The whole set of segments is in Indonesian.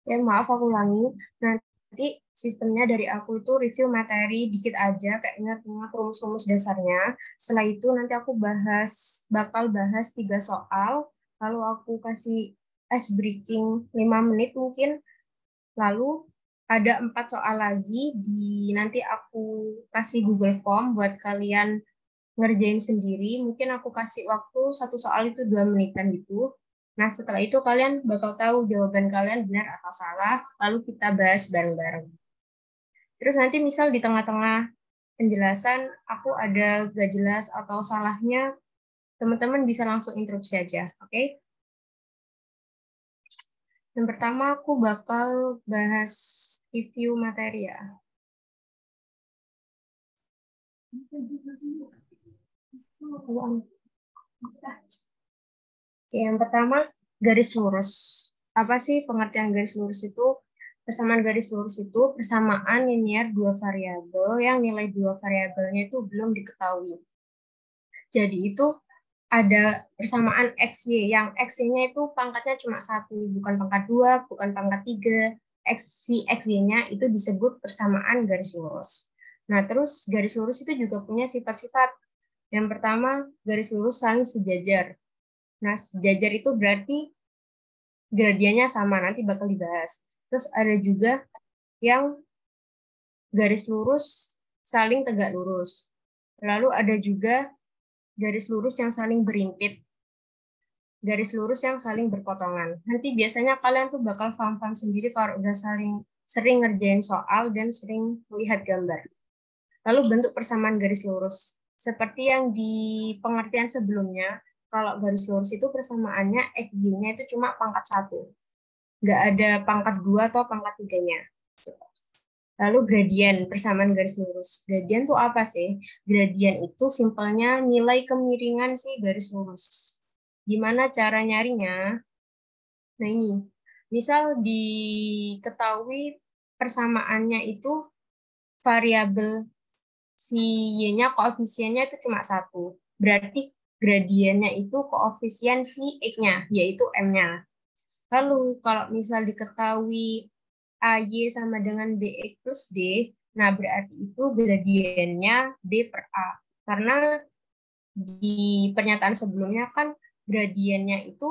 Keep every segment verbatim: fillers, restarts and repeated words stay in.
Ya, maaf aku ulangi. Nanti sistemnya dari aku itu review materi dikit aja, kayak ingat-ingat rumus-rumus dasarnya. Setelah itu nanti aku bahas, bakal bahas tiga soal, lalu aku kasih ice breaking lima menit mungkin, lalu ada empat soal lagi di nanti aku kasih Google Form buat kalian ngerjain sendiri. Mungkin aku kasih waktu satu soal itu dua menitan gitu. Nah, setelah itu kalian bakal tahu jawaban kalian benar atau salah, lalu kita bahas bareng-bareng. Terus nanti misal di tengah-tengah penjelasan aku ada gak jelas atau salahnya, teman-teman bisa langsung interupsi aja, oke? Okay? Yang pertama aku bakal bahas review materi ya. Oke, yang pertama, garis lurus. Apa sih pengertian garis lurus itu? Persamaan garis lurus itu persamaan linear dua variabel yang nilai dua variabelnya itu belum diketahui. Jadi itu ada persamaan X Y, yang X Y-nya itu pangkatnya cuma satu, bukan pangkat dua, bukan pangkat tiga. X, si X Y-nya itu disebut persamaan garis lurus. Nah, terus garis lurus itu juga punya sifat-sifat. Yang pertama, garis lurus saling sejajar. Nah, sejajar itu berarti gradiennya sama, nanti bakal dibahas. Terus ada juga yang garis lurus saling tegak lurus. Lalu ada juga garis lurus yang saling berimpit. Garis lurus yang saling berpotongan. Nanti biasanya kalian tuh bakal paham-paham sendiri kalau udah saling sering ngerjain soal dan sering melihat gambar. Lalu bentuk persamaan garis lurus. Seperti yang di pengertian sebelumnya, kalau garis lurus itu persamaannya X Y-nya itu cuma pangkat satu. Nggak ada pangkat dua atau pangkat tiganya. Lalu gradien, persamaan garis lurus. Gradien itu apa sih? Gradien itu simpelnya nilai kemiringan si garis lurus. Gimana cara nyarinya? Nah ini, misal diketahui persamaannya itu variabel si Y-nya, koefisiennya itu cuma satu. Berarti gradiennya itu koefisien si X-nya, yaitu M-nya. Lalu kalau misal diketahui A Y sama dengan B X plus D, nah berarti itu gradiennya B per A. Karena di pernyataan sebelumnya kan gradiennya itu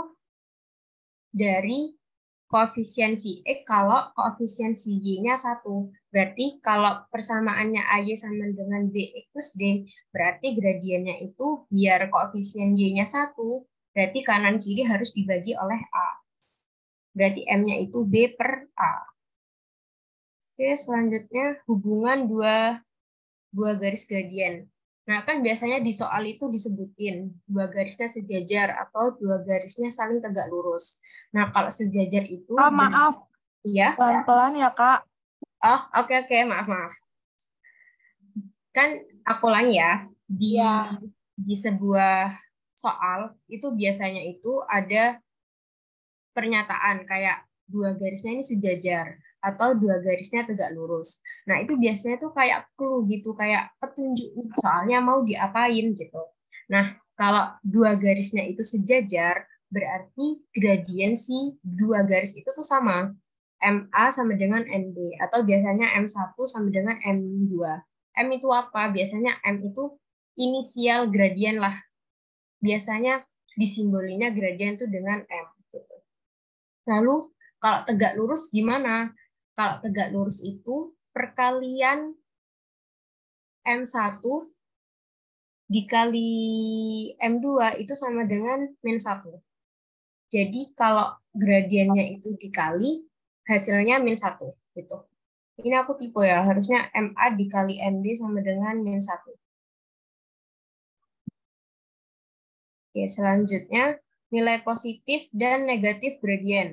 dari koefisien si X kalau koefisien si Y-nya satu. Berarti kalau persamaannya A Y sama dengan B X plus D, berarti gradiennya itu biar koefisien Y-nya satu, berarti kanan kiri harus dibagi oleh A. Berarti M-nya itu B per A. Oke, selanjutnya hubungan dua, dua garis gradien. Nah, kan biasanya di soal itu disebutin dua garisnya sejajar atau dua garisnya saling tegak lurus. Nah, kalau sejajar itu... Ah, maaf. Iya. Pelan-pelan ya, Kak. Oh, oke, oke. Maaf, maaf. Kan aku ulangi ya. Di, Ya. di sebuah soal, itu biasanya itu ada pernyataan kayak dua garisnya ini sejajar atau dua garisnya tegak lurus. Nah, itu biasanya tuh kayak clue gitu, kayak petunjuk soalnya mau diapain gitu. Nah, kalau dua garisnya itu sejajar, berarti gradien si dua garis itu tuh sama. M A sama dengan N B, atau biasanya M satu sama dengan M dua. M itu apa? Biasanya M itu inisial gradien lah. Biasanya disimbolinya gradien itu dengan M gitu. Lalu kalau tegak lurus gimana? Kalau tegak lurus itu perkalian M satu dikali M dua itu sama dengan min satu. Jadi kalau gradiennya itu dikali, hasilnya min satu. Gitu. Ini aku tipe ya, harusnya M A dikali M B sama dengan min satu. Oke, selanjutnya nilai positif dan negatif gradien.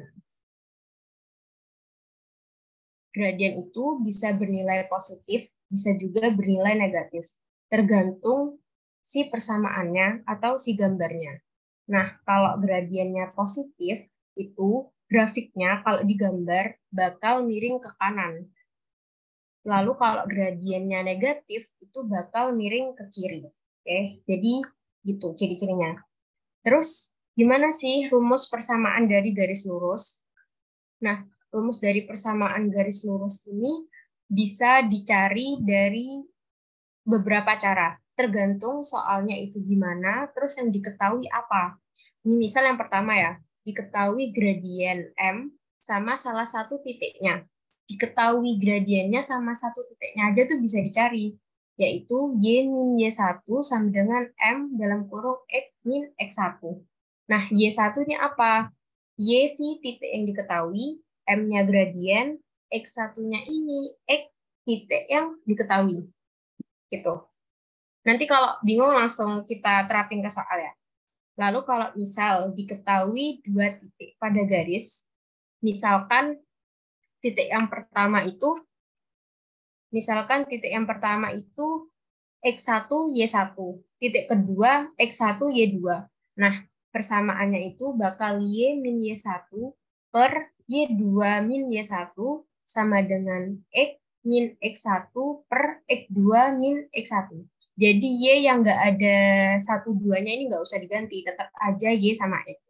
Gradien itu bisa bernilai positif, bisa juga bernilai negatif, tergantung si persamaannya atau si gambarnya. Nah, kalau gradiennya positif, itu grafiknya kalau digambar bakal miring ke kanan. Lalu kalau gradiennya negatif, itu bakal miring ke kiri. Oke, jadi gitu ciri-cirinya. Terus, gimana sih rumus persamaan dari garis lurus? Nah, rumus dari persamaan garis lurus ini bisa dicari dari beberapa cara, tergantung soalnya itu gimana, terus yang diketahui apa. Ini misal yang pertama ya, diketahui gradien M sama salah satu titiknya. Diketahui gradiennya sama satu titiknya aja tuh bisa dicari, yaitu Y min Y satu sama dengan M dalam kurung X min X satu. Nah, Y satu ini apa? Y si titik yang diketahui, M-nya gradien, X satu-nya ini X titik yang diketahui. Gitu. Nanti kalau bingung langsung kita terapin ke soal ya. Lalu kalau misal diketahui dua titik pada garis, misalkan titik yang pertama itu, misalkan titik yang pertama itu X satu Y satu, titik kedua X satu Y dua. Nah, persamaannya itu bakal Y min Y satu per Y dua min Y satu sama dengan X min X satu per X dua min X satu. Jadi Y yang nggak ada satu duanya ini nggak usah diganti, tetap aja Y sama X.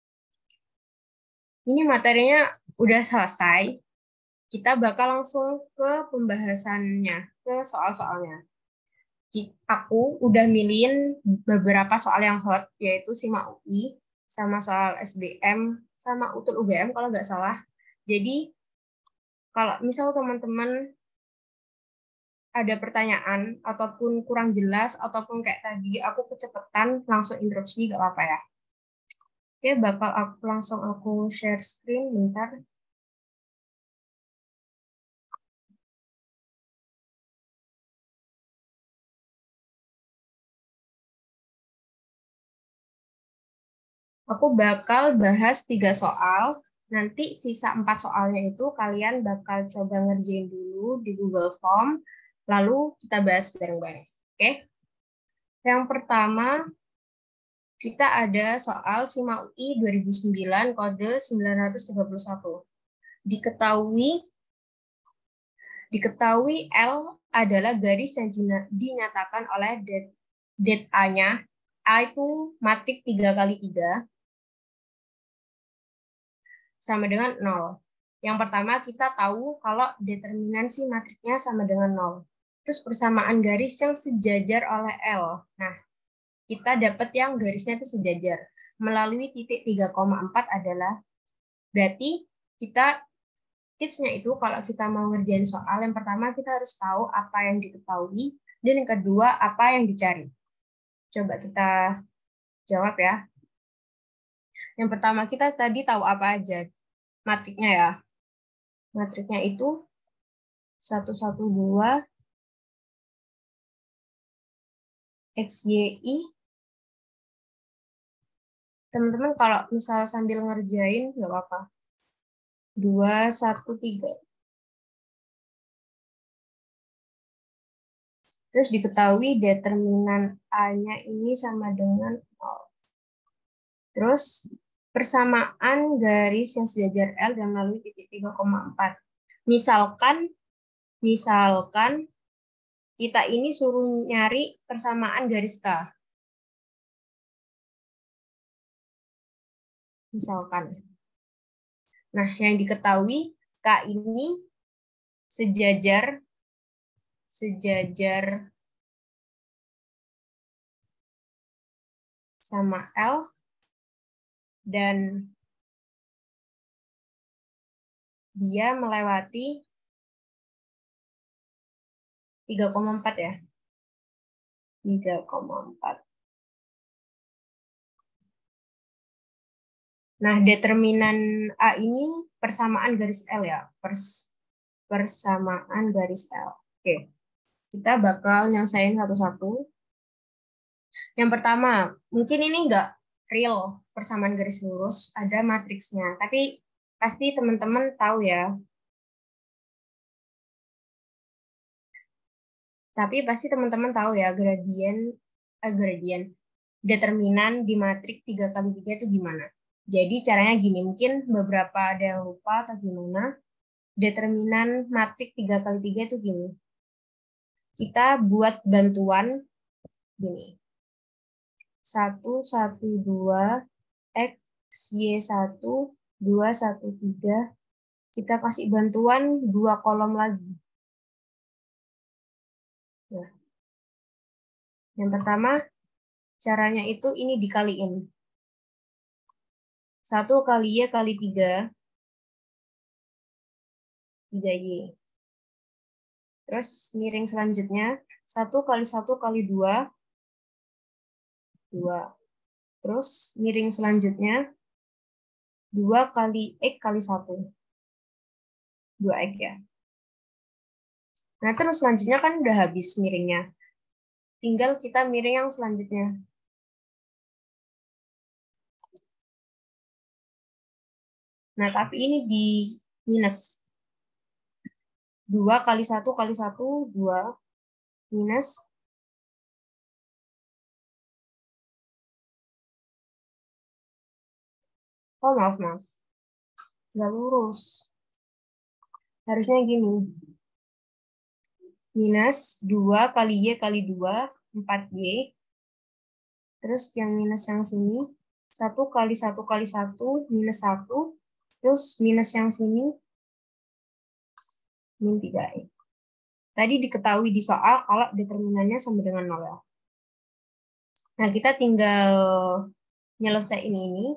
Ini materinya udah selesai. Kita bakal langsung ke pembahasannya, ke soal-soalnya. Aku udah milihin beberapa soal yang hot, yaitu SIMA U I, sama soal S B M, sama U T U L U G M kalau nggak salah. Jadi, kalau misal teman-teman ada pertanyaan, ataupun kurang jelas, ataupun kayak tadi, aku kecepatan, langsung interupsi, nggak apa-apa ya. Oke, bakal aku langsung aku share screen, bentar. Aku bakal bahas tiga soal, nanti sisa empat soalnya itu kalian bakal coba ngerjain dulu di Google Form, lalu kita bahas bareng-bareng. Oke? Yang pertama, kita ada soal SIMA U I dua ribu sembilan, kode sembilan ratus tiga puluh satu. Diketahui, diketahui L adalah garis yang dinyatakan oleh det, det A-nya. A itu matrik tiga kali tiga, sama dengan nol. Yang pertama kita tahu kalau determinansi matriknya sama dengan nol. Terus persamaan garis yang sejajar oleh L. Nah, kita dapat yang garisnya itu sejajar. Melalui titik tiga koma empat adalah, berarti kita tipsnya itu kalau kita mau ngerjain soal, yang pertama kita harus tahu apa yang diketahui, dan yang kedua apa yang dicari. Coba kita jawab ya. Yang pertama kita tadi tahu apa aja matriknya ya. Matriknya itu satu satu dua X Y I. Teman-teman kalau misal sambil ngerjain nggak apa-apa. dua satu tiga. Terus diketahui determinan A-nya ini sama dengan nol. Terus persamaan garis yang sejajar L dan melalui titik tiga koma empat. Misalkan misalkan kita ini suruh nyari persamaan garis K. Misalkan. Nah, yang diketahui K ini sejajar sejajar sama L dan dia melewati tiga koma empat ya. tiga koma empat. Nah, determinan A ini persamaan garis L ya. Pers persamaan garis L. Oke. Kita bakal nyelesain satu-satu. Yang pertama, mungkin ini enggak real persamaan garis lurus, ada matriksnya. Tapi pasti teman-teman tahu ya. Tapi pasti teman-teman tahu ya gradien, eh, gradien, determinan di matrik tiga kali tiga itu gimana. Jadi caranya gini, mungkin beberapa ada yang lupa atau gimana. Determinan matrik tiga kali tiga itu gini. Kita buat bantuan gini. satu, satu, dua, X, Y satu, dua, satu, tiga, kita kasih bantuan dua kolom lagi. Nah, yang pertama, caranya itu ini dikaliin. satu kali Y kali tiga, tiga Y. Terus miring selanjutnya, satu kali satu kali dua, dua. Terus miring selanjutnya, dua kali X kali satu. dua X ya. Nah, terus selanjutnya kan udah habis miringnya. Tinggal kita miring yang selanjutnya. Nah, tapi ini di minus. dua kali satu kali satu, dua. Minus. Oh, maaf, maaf. Nggak lurus. Harusnya gini. Minus dua kali Y kali dua, empat Y. Terus yang minus yang sini, satu kali satu kali satu, minus satu. Terus minus yang sini, min tiga Y. Tadi diketahui di soal kalau determinannya sama dengan nol ya. Nah, kita tinggal nyelesain ini.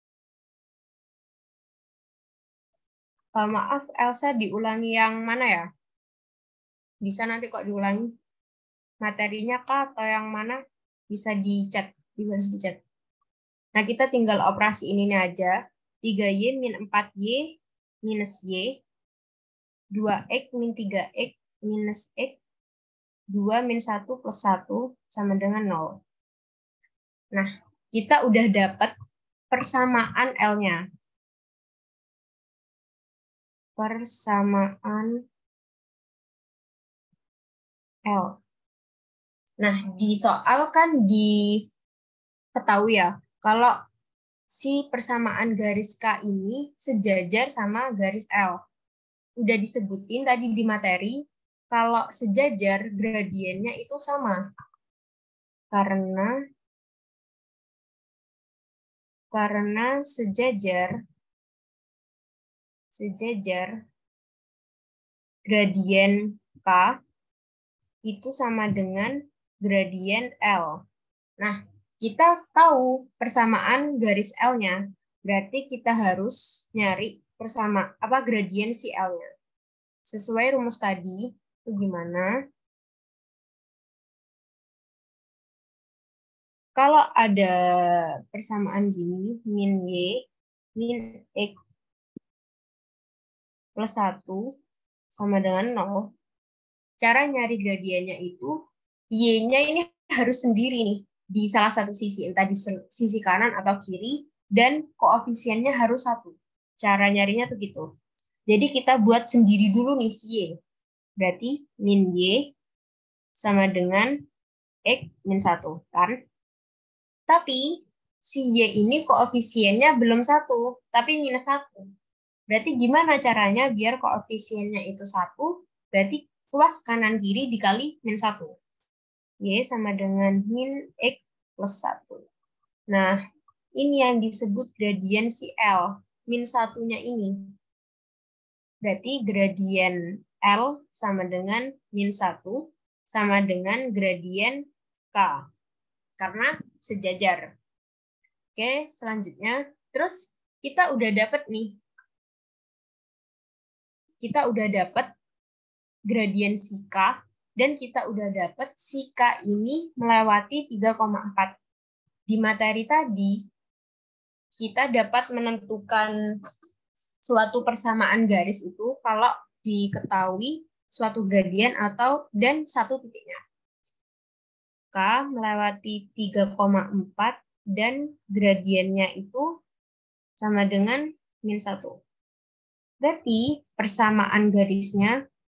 Uh, maaf, Elsa diulangi yang mana ya? Bisa nanti kok diulangi. Materinya kah atau yang mana? Bisa di chat, bisa di chat. Nah, kita tinggal operasi ini aja. tiga Y min empat Y minus Y. dua X min tiga X minus X. dua min satu plus satu sama dengan nol. Nah, kita udah dapat persamaan L-nya. Persamaan L. Nah, di soal kan diketahui ya, kalau si persamaan garis K ini sejajar sama garis L. Udah disebutin tadi di materi, kalau sejajar gradiennya itu sama. Karena karena sejajar sejajar gradien K itu sama dengan gradien L. Nah, kita tahu persamaan garis L-nya, berarti kita harus nyari persama apa gradien si L-nya. Sesuai rumus tadi, itu gimana? Kalau ada persamaan gini, min Y, min X plus satu sama dengan nol, cara nyari gradiennya itu, Y-nya ini harus sendiri nih, di salah satu sisi, entah di sisi kanan atau kiri, dan koefisiennya harus satu. Cara nyarinya tuh gitu. Jadi kita buat sendiri dulu nih si Y. Berarti min Y sama dengan X min satu, kan? Tapi si Y ini koefisiennya belum satu, tapi minus satu. Berarti gimana caranya biar koefisiennya itu satu, berarti luas kanan kiri dikali min satu. Y sama dengan min X plus satu. Nah, ini yang disebut gradien si L. Min satunya ini. Berarti gradien L sama dengan min satu sama dengan gradien K. Karena sejajar. Oke, selanjutnya. Terus kita udah dapat nih. Kita udah dapat gradien si K. Dan kita udah dapat si K ini melewati tiga koma empat. Di materi tadi, kita dapat menentukan suatu persamaan garis itu kalau diketahui suatu gradien atau dan satu titiknya. K melewati tiga koma empat dan gradiennya itu sama dengan min satu. Berarti persamaan garisnya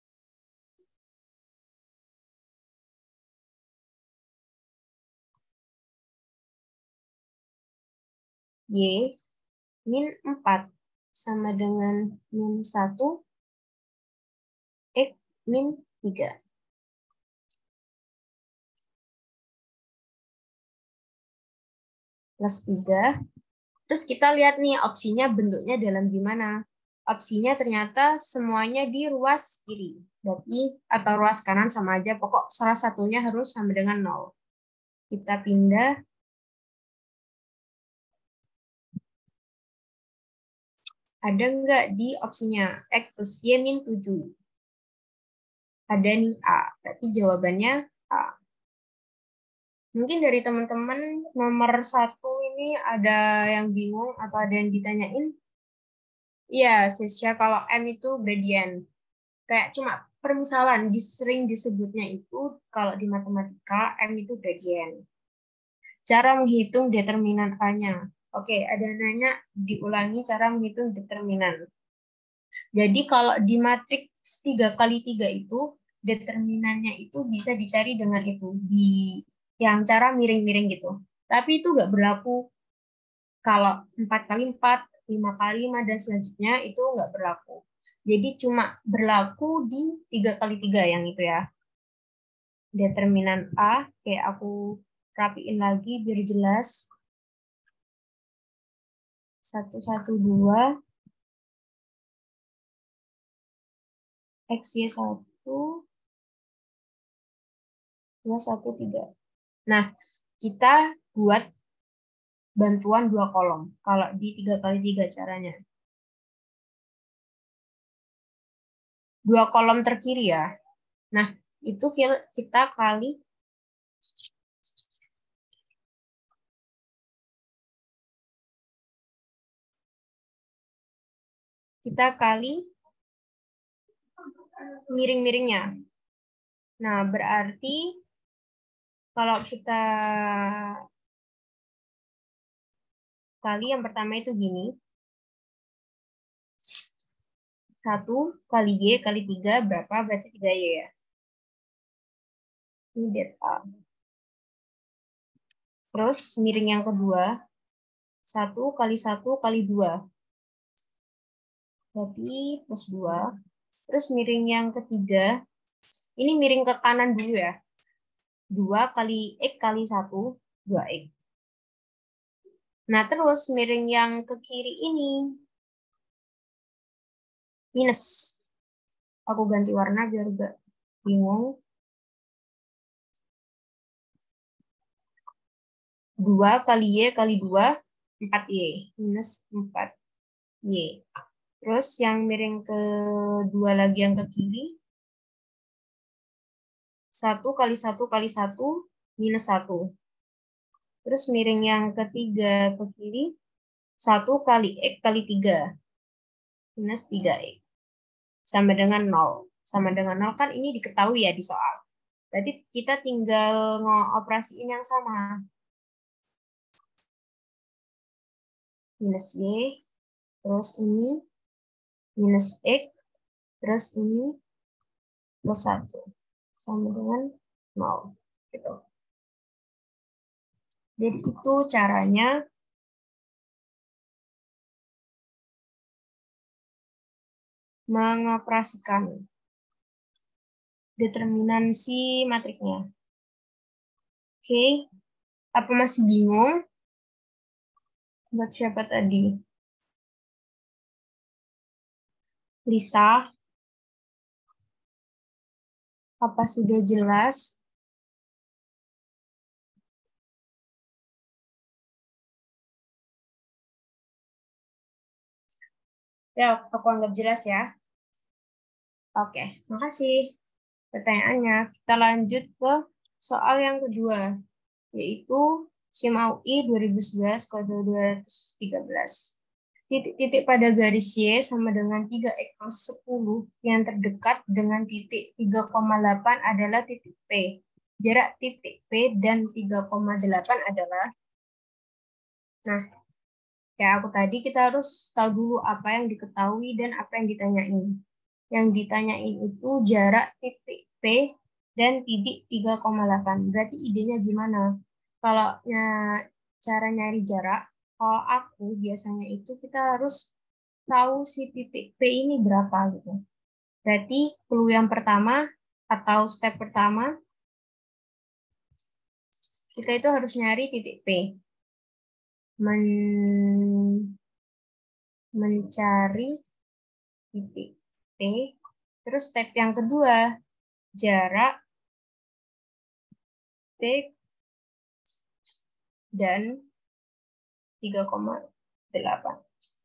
Y min empat sama dengan min satu X min tiga. Plus tiga. Terus kita lihat nih opsinya bentuknya dalam gimana. opsinya ternyata semuanya di ruas kiri. Berarti atau ruas kanan sama aja, pokok salah satunya harus sama dengan nol. Kita pindah. Ada nggak di opsinya X plus Y min tujuh? Ada nih A. Berarti jawabannya A. Mungkin dari teman-teman nomor satu ini ada yang bingung atau ada yang ditanyain? Iya, Sisya, kalau M itu gradient. Kayak cuma permisalan, sering disebutnya itu kalau di matematika M itu gradient. Cara menghitung determinan A-nya. Oke, ada yang nanya diulangi cara menghitung determinan. Jadi kalau di matriks tiga kali tiga itu, determinannya itu bisa dicari dengan itu. Di yang cara miring-miring gitu. Tapi itu nggak berlaku kalau empat kali empat, lima kali lima, dan selanjutnya itu nggak berlaku. Jadi cuma berlaku di tiga kali tiga yang itu ya. Determinan A, kayak aku rapiin lagi biar jelas. satu, satu, dua. X Y satu, dua, satu, tiga. Nah, kita buat bantuan dua kolom. Kalau di tiga kali tiga caranya. Dua kolom terkiri ya. Nah, itu kita kali kita kali miring-miringnya. Nah, berarti kalau kita kali yang pertama itu gini. satu kali Y kali tiga berapa? Berarti tiga Y ya. Ini delta. Terus miring yang kedua. satu kali satu kali dua. Berarti plus dua. Terus miring yang ketiga. Ini miring ke kanan dulu ya. dua kali X kali satu. dua X. Nah, terus miring yang ke kiri ini. Minus. Aku ganti warna biar gak bingung. dua kali Y kali dua, empat Y. Minus empat Y. Terus yang miring kedua lagi yang ke kiri. satu kali satu kali satu, minus satu. Terus miring yang ketiga ke kiri. satu kali X kali tiga. Minus tiga X. Sama dengan nol. Sama dengan nol kan ini diketahui ya di soal. Berarti kita tinggal ngoperasiin yang sama. Minus Y, terus ini minus X, terus ini plus satu. Sama dengan nol. Gitu. Jadi itu caranya mengoperasikan determinansi matriknya. Oke, apa masih bingung? Buat siapa tadi? Lisa, apa sudah jelas? Ya, aku anggap jelas ya. Oke, makasih pertanyaannya. Kita lanjut ke soal yang kedua, yaitu SIM A U I dua ribu sebelas kode dua ratus tiga belas. Titik-titik pada garis Y sama dengan tiga X plus sepuluh yang terdekat dengan titik tiga koma delapan adalah titik P. Jarak titik P dan tiga koma delapan adalah, nah, ya aku tadi kita harus tahu dulu apa yang diketahui dan apa yang ditanyain. Yang ditanyain itu jarak titik P dan titik tiga koma delapan. Berarti idenya gimana? Kalau cara nyari jarak, kalau aku biasanya itu kita harus tahu si titik P ini berapa gitu. Berarti clue yang pertama atau step pertama, kita itu harus nyari titik P. Men mencari titik P. Terus step yang kedua, jarak P dan tiga koma delapan.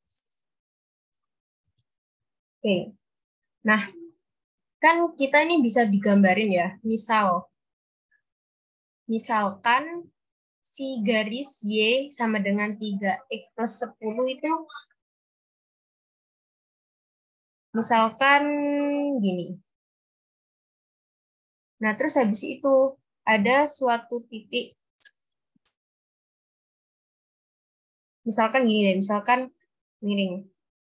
Oke. Nah, kan kita ini bisa digambarin ya. Misal, misalkan si garis Y sama dengan tiga X plus sepuluh itu, misalkan gini. Nah, terus habis itu ada suatu titik, misalkan gini deh, misalkan miring.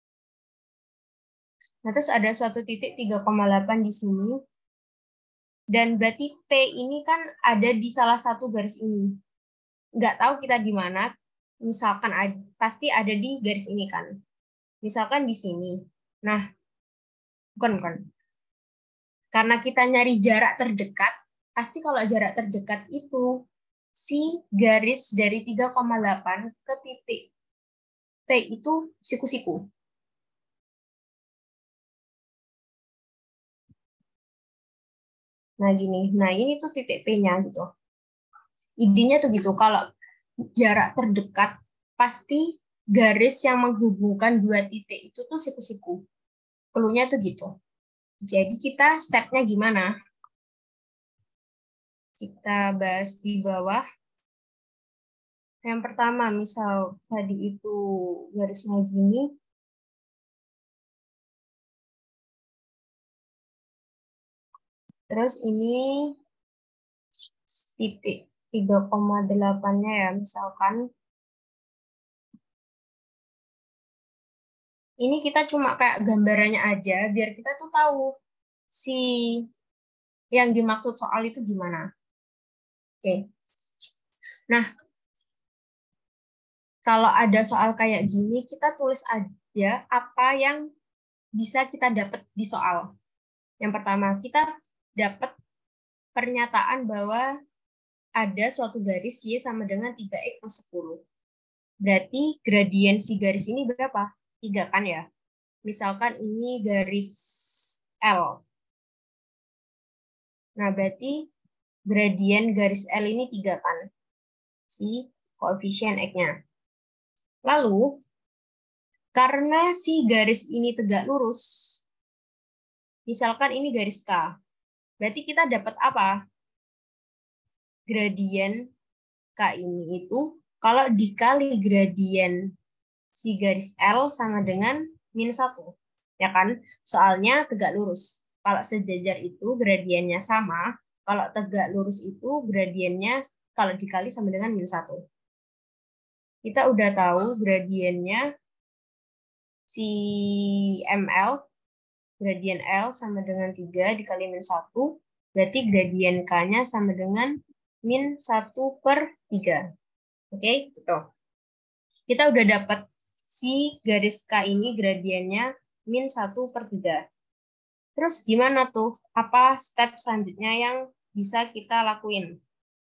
Nah, terus ada suatu titik tiga koma delapan di sini. Dan berarti P ini kan ada di salah satu garis ini. Nggak tahu kita di mana. Misalkan pasti ada di garis ini kan. Misalkan di sini. Nah, bukan, bukan. Karena kita nyari jarak terdekat, pasti kalau jarak terdekat itu si garis dari tiga koma delapan ke titik P itu siku-siku. Nah, gini. Nah, ini tuh titik P-nya gitu. Idenya tuh gitu. Kalau jarak terdekat, pasti garis yang menghubungkan dua titik itu tuh siku-siku. Cluenya tuh gitu. Jadi kita stepnya gimana? Kita bahas di bawah. Yang pertama, misal tadi itu garisnya gini. Terus ini titik tiga koma delapan-nya ya, misalkan. Ini kita cuma kayak gambarannya aja, biar kita tuh tahu si yang dimaksud soal itu gimana. Oke. Nah, kalau ada soal kayak gini, kita tulis aja apa yang bisa kita dapat di soal. Yang pertama, kita dapat pernyataan bahwa ada suatu garis Y sama dengan tiga X plus sepuluh. Berarti gradien si garis ini berapa? tiga kan ya? Misalkan ini garis L. Nah, berarti gradien garis L ini tiga kan? Si koefisien X-nya. Lalu, karena si garis ini tegak lurus, misalkan ini garis K, berarti kita dapat apa? Gradien K ini itu, kalau dikali gradien si garis L sama dengan min satu. Ya kan? Soalnya tegak lurus. Kalau sejajar itu gradiennya sama, kalau tegak lurus itu gradiennya kalau dikali sama dengan min satu. Kita udah tahu gradiennya si M L, gradien L sama dengan tiga dikali min satu, berarti gradien K-nya sama dengan min satu per tiga. Oke, gitu. Kita udah dapat si garis K ini gradiennya min satu per tiga. Terus gimana tuh? Apa step selanjutnya yang bisa kita lakuin?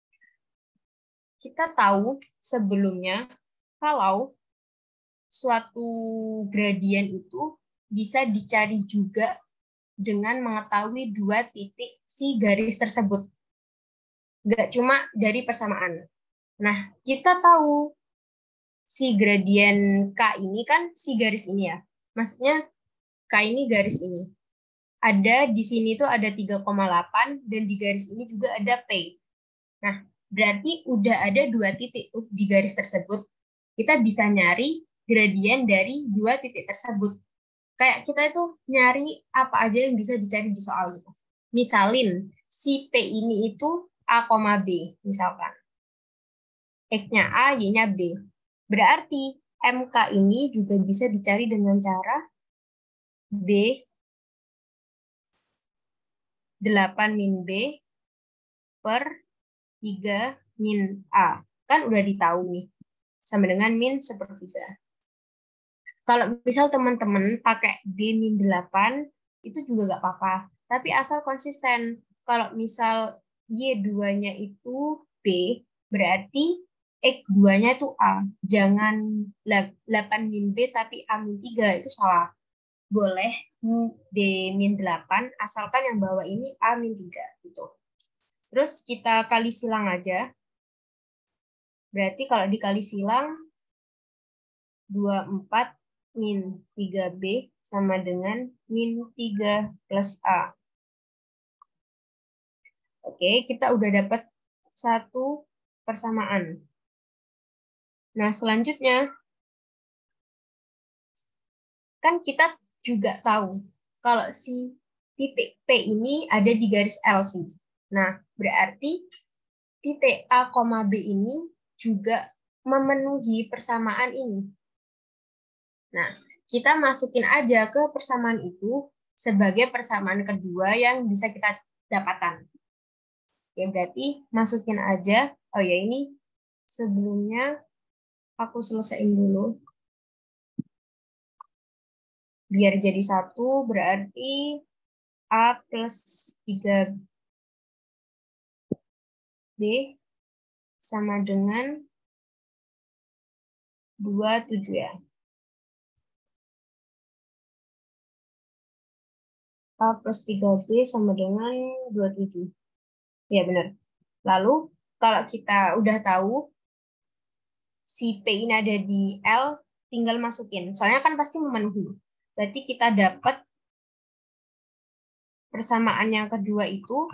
Kita tahu sebelumnya kalau suatu gradien itu bisa dicari juga dengan mengetahui dua titik si garis tersebut. Nggak cuma dari persamaan. Nah, kita tahu si gradien K ini kan si garis ini ya. Maksudnya K ini garis ini. Ada di sini tuh ada tiga koma delapan dan di garis ini juga ada P. Nah, berarti udah ada dua titik tuh di garis tersebut. Kita bisa nyari gradien dari dua titik tersebut. Kayak kita itu nyari apa aja yang bisa dicari di soal itu. Misalin si P ini itu A, B, misalkan. X-nya A, Y-nya B. Berarti M K ini juga bisa dicari dengan cara B delapan min B per tiga min A. Kan udah ditahu nih. Sama dengan min sepertiga. Kalau misal teman-teman pakai B min delapan, itu juga nggak apa-apa. Tapi asal konsisten. Kalau misal Y dua-nya itu B, berarti X dua-nya itu A. Jangan delapan min B tapi A min tiga, itu salah. boleh D min delapan, asalkan yang bawah ini A min tiga. Gitu. Terus kita kali silang aja. Berarti kalau dikali silang, dua puluh empat min tiga B sama dengan min tiga plus A. Oke, kita udah dapat satu persamaan. Nah, selanjutnya, kan kita juga tahu kalau si titik P ini ada di garis L sih. Nah, berarti titik A, B ini juga memenuhi persamaan ini. Nah, kita masukin aja ke persamaan itu sebagai persamaan kedua yang bisa kita dapatkan. Ya, berarti masukin aja. Oh ya, ini sebelumnya aku selesaiin dulu. Biar jadi satu, berarti A plus tiga B sama dengan dua puluh tujuh ya. A plus tiga B sama dengan dua puluh tujuh. Ya, benar. Lalu, kalau kita udah tahu si P ini ada di L, tinggal masukin. Soalnya kan pasti memenuhi. Berarti kita dapat persamaan yang kedua itu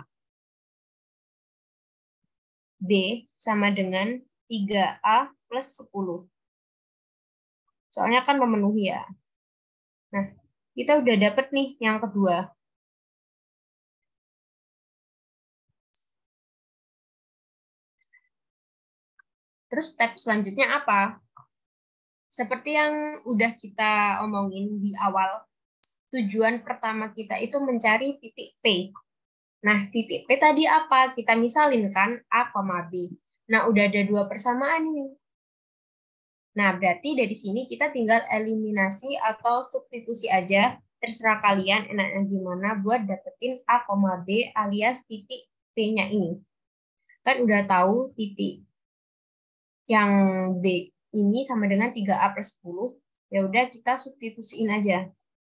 B sama dengan tiga A plus sepuluh. Soalnya kan memenuhi ya. Nah, kita udah dapat nih yang kedua. Terus step selanjutnya apa? Seperti yang udah kita omongin di awal, tujuan pertama kita itu mencari titik P. Nah, titik P tadi apa? Kita misalin kan A, B. Nah, udah ada dua persamaan ini. Nah, berarti dari sini kita tinggal eliminasi atau substitusi aja. Terserah kalian enaknya gimana buat dapetin A, B alias titik P-nya ini. Kan udah tahu titik yang B ini sama dengan tiga A plus sepuluh. Ya udah kita substitusiin aja.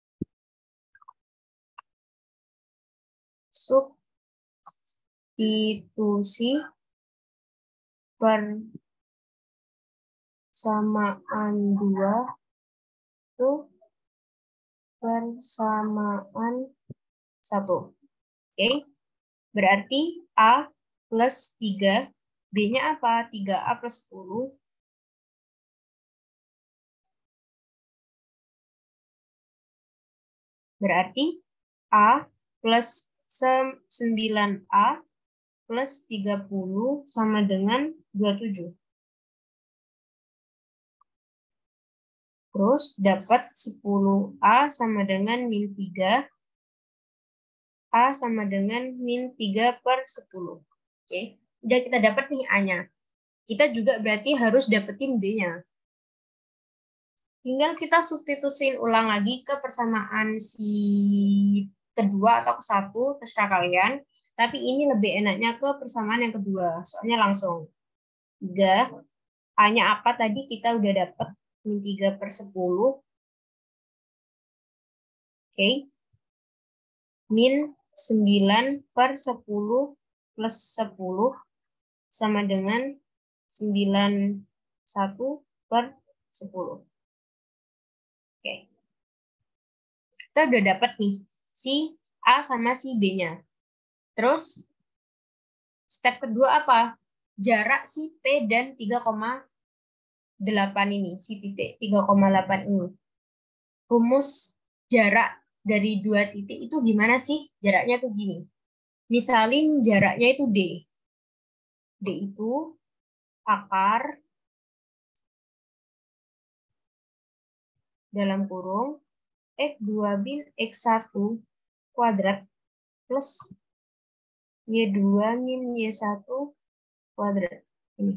Substitusi persamaan dua itu persamaan satu. Oke. Berarti A plus tiga, B-nya apa? tiga A plus sepuluh. Berarti A plus sembilan A plus tiga puluh sama dengan dua puluh tujuh. Terus dapat sepuluh A sama dengan min tiga. A sama dengan min tiga per sepuluh. Oke, udah kita dapat nih A-nya. Kita juga berarti harus dapetin B-nya. Tinggal kita substitusiin ulang lagi ke persamaan si kedua atau ke satu, terserah kalian. Tapi ini lebih enaknya ke persamaan yang kedua, soalnya langsung. tiga, A-nya apa tadi kita udah dapat min tiga per sepuluh. Oke. Min sembilan per sepuluh plus sepuluh sama dengan sembilan puluh satu per sepuluh. Oke. Kita udah dapat nih si A sama si B-nya. Terus step kedua apa? Jarak si P dan tiga koma delapan ini, si titik tiga koma delapan ini. Rumus jarak dari dua titik itu gimana sih? Jaraknya tuh gini. Misalin jaraknya itu D. D itu akar dalam kurung X dua bin X satu kuadrat plus Y dua min Y satu kuadrat. Ini.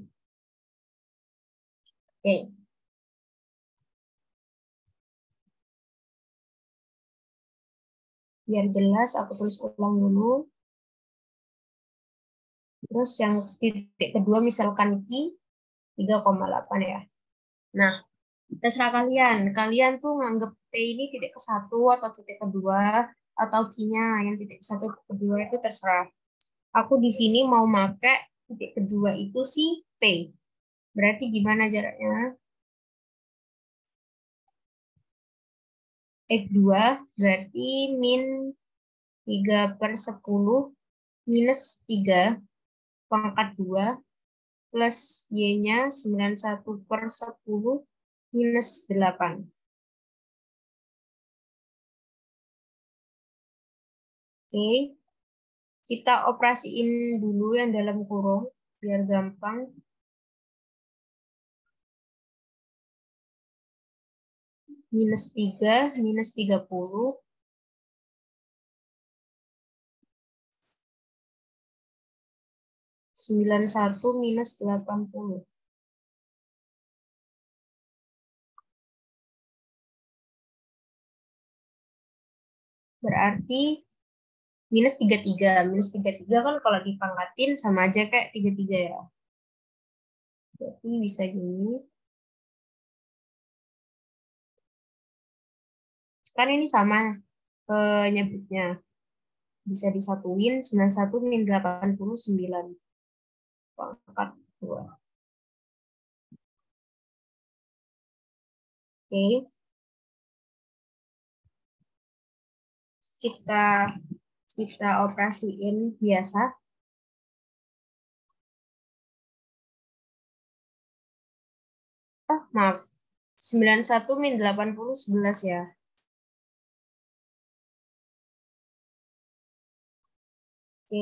Oke. Biar jelas, aku tulis ulang dulu. Terus yang titik kedua misalkan Q tiga koma delapan ya. Nah, terserah kalian. Kalian tuh nganggep P ini titik ke satu atau titik kedua, atau Q-nya yang titik ke satu kedua itu terserah. Aku di sini mau pakai titik kedua itu si P. Berarti gimana jaraknya? X dua berarti min tiga per sepuluh minus tiga pangkat dua plus Y-nya sembilan puluh satu per sepuluh minus delapan. Oke, kita operasiin dulu yang dalam kurung biar gampang. Minus tiga, minus tiga puluh. sembilan puluh satu minus delapan puluh. Berarti minus tiga puluh tiga. Minus tiga puluh tiga kan kalau dipangkatin sama aja kayak tiga puluh tiga ya. Berarti bisa gini. Kan ini sama eh, nyebutnya. Bisa disatuin sembilan puluh satu min delapan puluh sembilan. Pangkat dua. Oke. Kita kita operasiin biasa. Oh, maaf. sembilan puluh satu min delapan puluh, sebelas ya. Oke.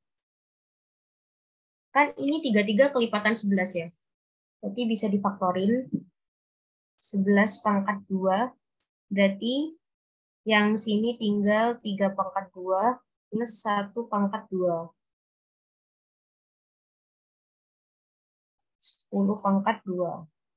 Kan ini tiga puluh tiga kelipatan sebelas ya. Berarti bisa difaktorin. sebelas pangkat dua. Berarti yang sini tinggal tiga pangkat dua plus satu pangkat dua. sepuluh pangkat dua.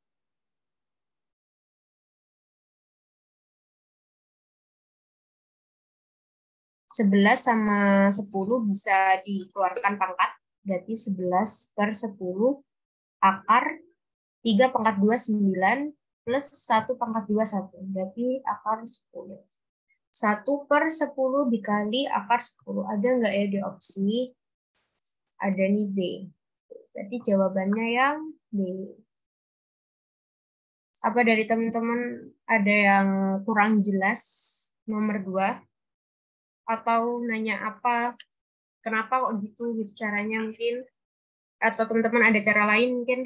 sebelas sama sepuluh bisa dikeluarkan pangkat. Berarti sebelas per sepuluh akar tiga pangkat dua, sembilan plus satu pangkat dua, satu. Berarti akar sepuluh. satu per sepuluh dikali akar sepuluh. Ada nggak ya di opsi? Ada nih B. Berarti jawabannya yang B. Apa dari teman-teman ada yang kurang jelas nomor dua? Atau nanya apa? Kenapa kok gitu, gitu caranya mungkin? Atau teman-teman ada cara lain mungkin?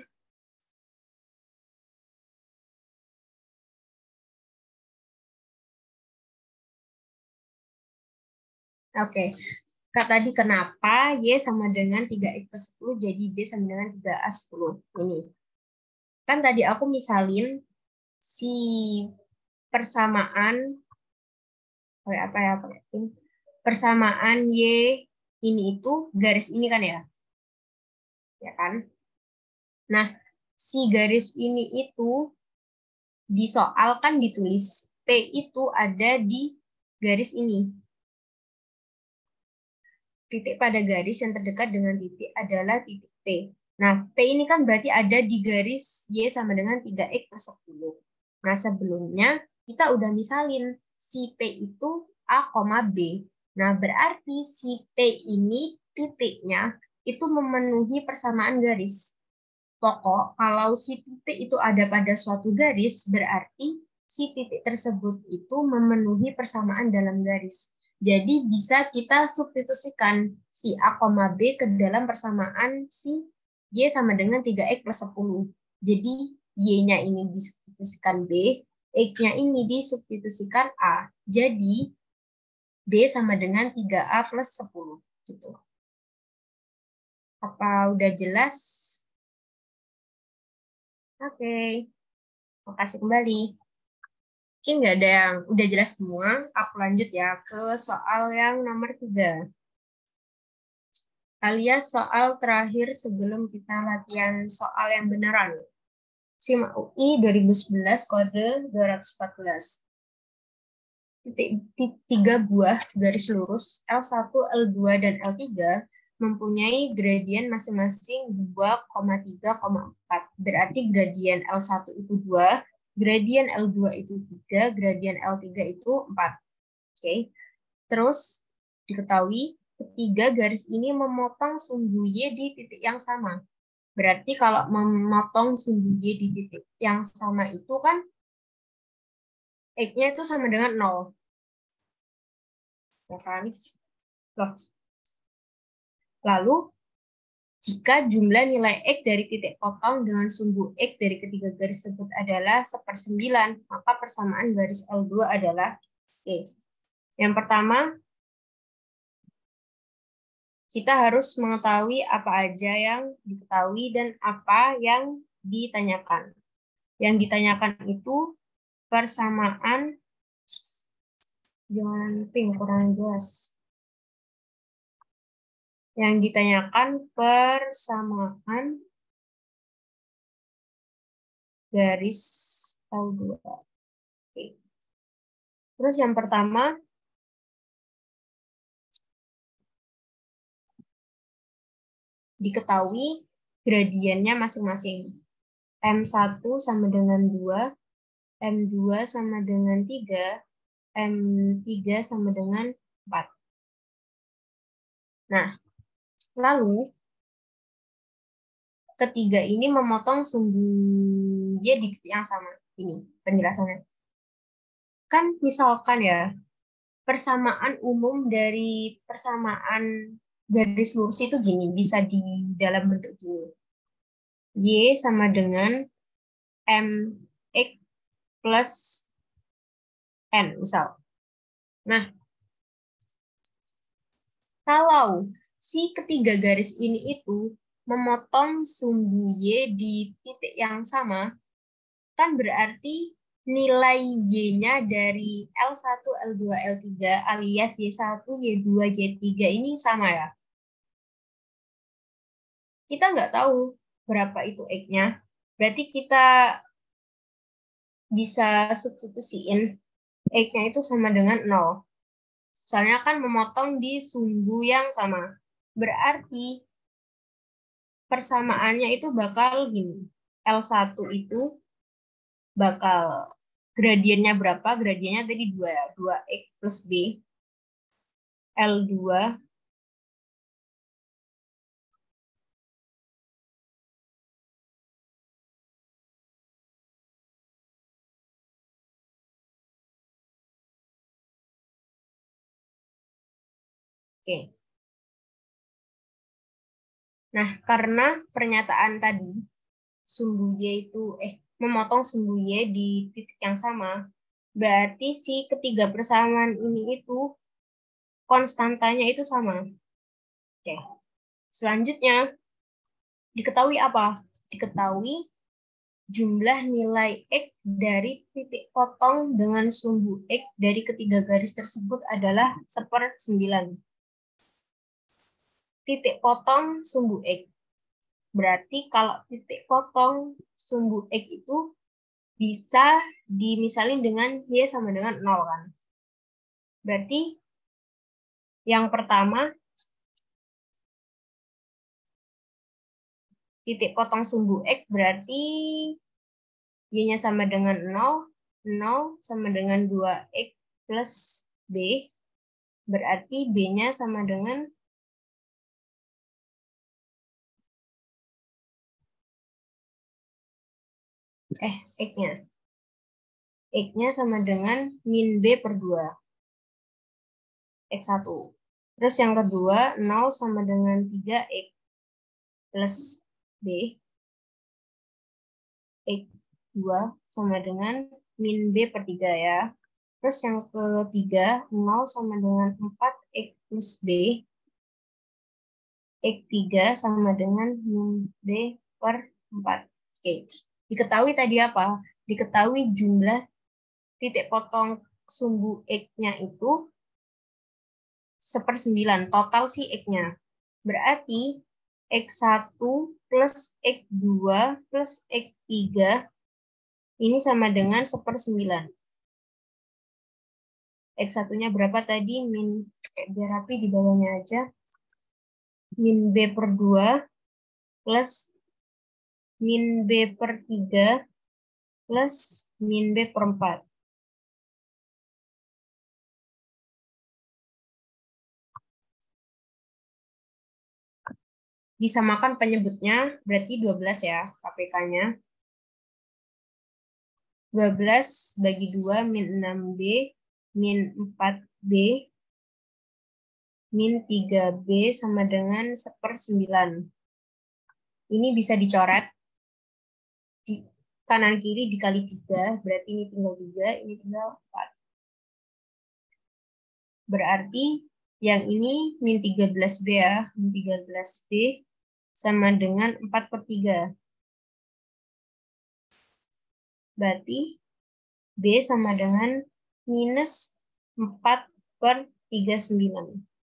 Oke. Kak tadi kenapa Y sama dengan tiga X plus sepuluh jadi B sama dengan tiga A sepuluh? Ini. Kan tadi aku misalin si persamaan kayak apa ya, persamaan Y ini itu garis ini kan ya? Ya kan? Nah, si garis ini itu di soal kan ditulis P itu ada di garis ini. Titik pada garis yang terdekat dengan titik adalah titik P. Nah, P ini kan berarti ada di garis Y sama dengan tiga X plus sepuluh. Nah, sebelumnya kita udah misalin si P itu A, B. Nah, berarti si P ini titiknya itu memenuhi persamaan garis. Pokok, kalau si titik itu ada pada suatu garis, berarti si titik tersebut itu memenuhi persamaan dalam garis. Jadi bisa kita substitusikan si A, B ke dalam persamaan si Y sama dengan tiga X plus sepuluh. Jadi Y-nya ini disubstitusikan B, X-nya ini disubstitusikan A. Jadi B sama dengan tiga A plus sepuluh. Gitu. Apa udah jelas? Oke, makasih kembali. Mungkin nggak ada yang udah jelas semua. Aku lanjut ya ke soal yang nomor tiga. Alias soal terakhir sebelum kita latihan soal yang beneran. SIM U I dua ribu sebelas kode dua ratus empat belas. Titik, titik tiga buah garis lurus L satu, L dua, dan L tiga mempunyai gradien masing-masing dua koma tiga, empat. Berarti gradien L satu itu dua, Gradien L dua itu tiga, gradien L tiga itu empat. Oke. Okay. Terus diketahui ketiga garis ini memotong sumbu Y di titik yang sama. Berarti kalau memotong sumbu Y di titik yang sama itu kan X-nya itu sama dengan nol. Ya kan? Loh. Lalu, jika jumlah nilai X dari titik potong dengan sumbu X dari ketiga garis tersebut adalah sepersembilan, maka persamaan garis L dua adalah X. Yang pertama, kita harus mengetahui apa aja yang diketahui dan apa yang ditanyakan. Yang ditanyakan itu persamaan, jangan ping, kurang jelas. Yang ditanyakan persamaan garis L dua. Oke. Terus yang pertama, diketahui gradiennya masing-masing. M satu sama dengan dua, M dua sama dengan tiga, M tiga sama dengan empat. Nah, lalu ketiga ini memotong sumbu Y di titik yang sama. Ini penjelasannya. Kan misalkan ya, persamaan umum dari persamaan garis lurus itu gini, bisa di dalam bentuk gini. Y sama dengan M X plus N, misal. Nah, kalau si ketiga garis ini itu memotong sumbu Y di titik yang sama, kan berarti nilai Y-nya dari L satu, L dua, L tiga alias Y satu, Y dua, Y tiga ini sama ya. Kita nggak tahu berapa itu X-nya. Berarti kita bisa substitusiin X-nya itu sama dengan nol. Soalnya kan memotong di sumbu yang sama. Berarti persamaannya itu bakal gini. L satu itu bakal gradiennya berapa? Gradiennya tadi dua, dua X plus B. L dua Oke. Nah, karena pernyataan tadi sumbu Y itu eh memotong sumbu Y di titik yang sama, berarti si ketiga persamaan ini itu konstantanya itu sama. Oke. Selanjutnya diketahui apa? Diketahui jumlah nilai X dari titik potong dengan sumbu X dari ketiga garis tersebut adalah sepersembilan. Titik potong sumbu X. Berarti kalau titik potong sumbu X itu bisa dimisalin dengan Y sama dengan nol kan. Berarti yang pertama titik potong sumbu X berarti Y-nya sama dengan nol, nol sama dengan dua X plus B. Berarti B-nya sama dengan eh X-nya. X-nya sama dengan min B per dua. X satu. Terus yang kedua, nol sama dengan tiga X plus B. X dua sama dengan min B per tiga ya. Terus yang ketiga, nol sama dengan empat X plus B. X tiga sama dengan min B per empat. Oke. Diketahui tadi apa? Diketahui jumlah titik potong sumbu X-nya itu sepersembilan. Total sih X-nya. Berarti X satu plus X dua plus X tiga ini sama dengan sepersembilan. X satu-nya berapa tadi? Min, biar rapi di bawahnya aja. Min B per dua plus min B per tiga plus min B per empat. Disamakan penyebutnya, berarti dua belas ya, K P K-nya. dua belas bagi dua, min enam B, min empat B, min tiga B sama dengan sepersembilan. Ini bisa dicoret. Di kanan kiri dikali tiga, berarti ini tinggal tiga, ini tinggal empat. Berarti yang ini min tiga belas B ya, min tiga belas B sama dengan empat per tiga. Berarti B sama dengan minus empat per tiga puluh sembilan.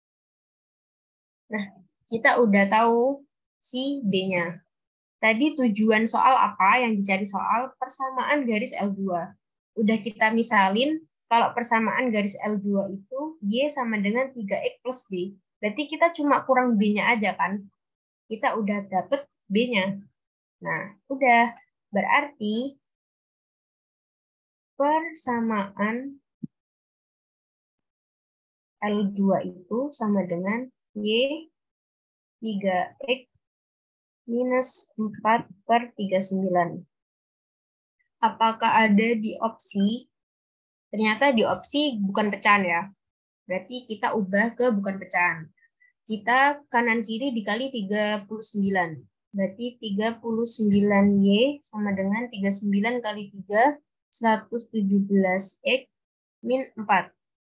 Nah, kita udah tahu si B-nya. Tadi tujuan soal apa yang dicari soal? Persamaan garis L dua. Udah kita misalin, kalau persamaan garis L dua itu Y sama dengan tiga X plus B. Berarti kita cuma kurang B-nya aja kan? Kita udah dapet B-nya. Nah, udah. Berarti persamaan L dua itu sama dengan Y tiga X minus empat per tiga puluh sembilan. Apakah ada di opsi? Ternyata di opsi bukan pecahan ya. Berarti kita ubah ke bukan pecahan. Kita kanan kiri dikali tiga puluh sembilan. Berarti tiga puluh sembilan Y sama dengan tiga puluh sembilan kali tiga, seratus tujuh belas X min empat.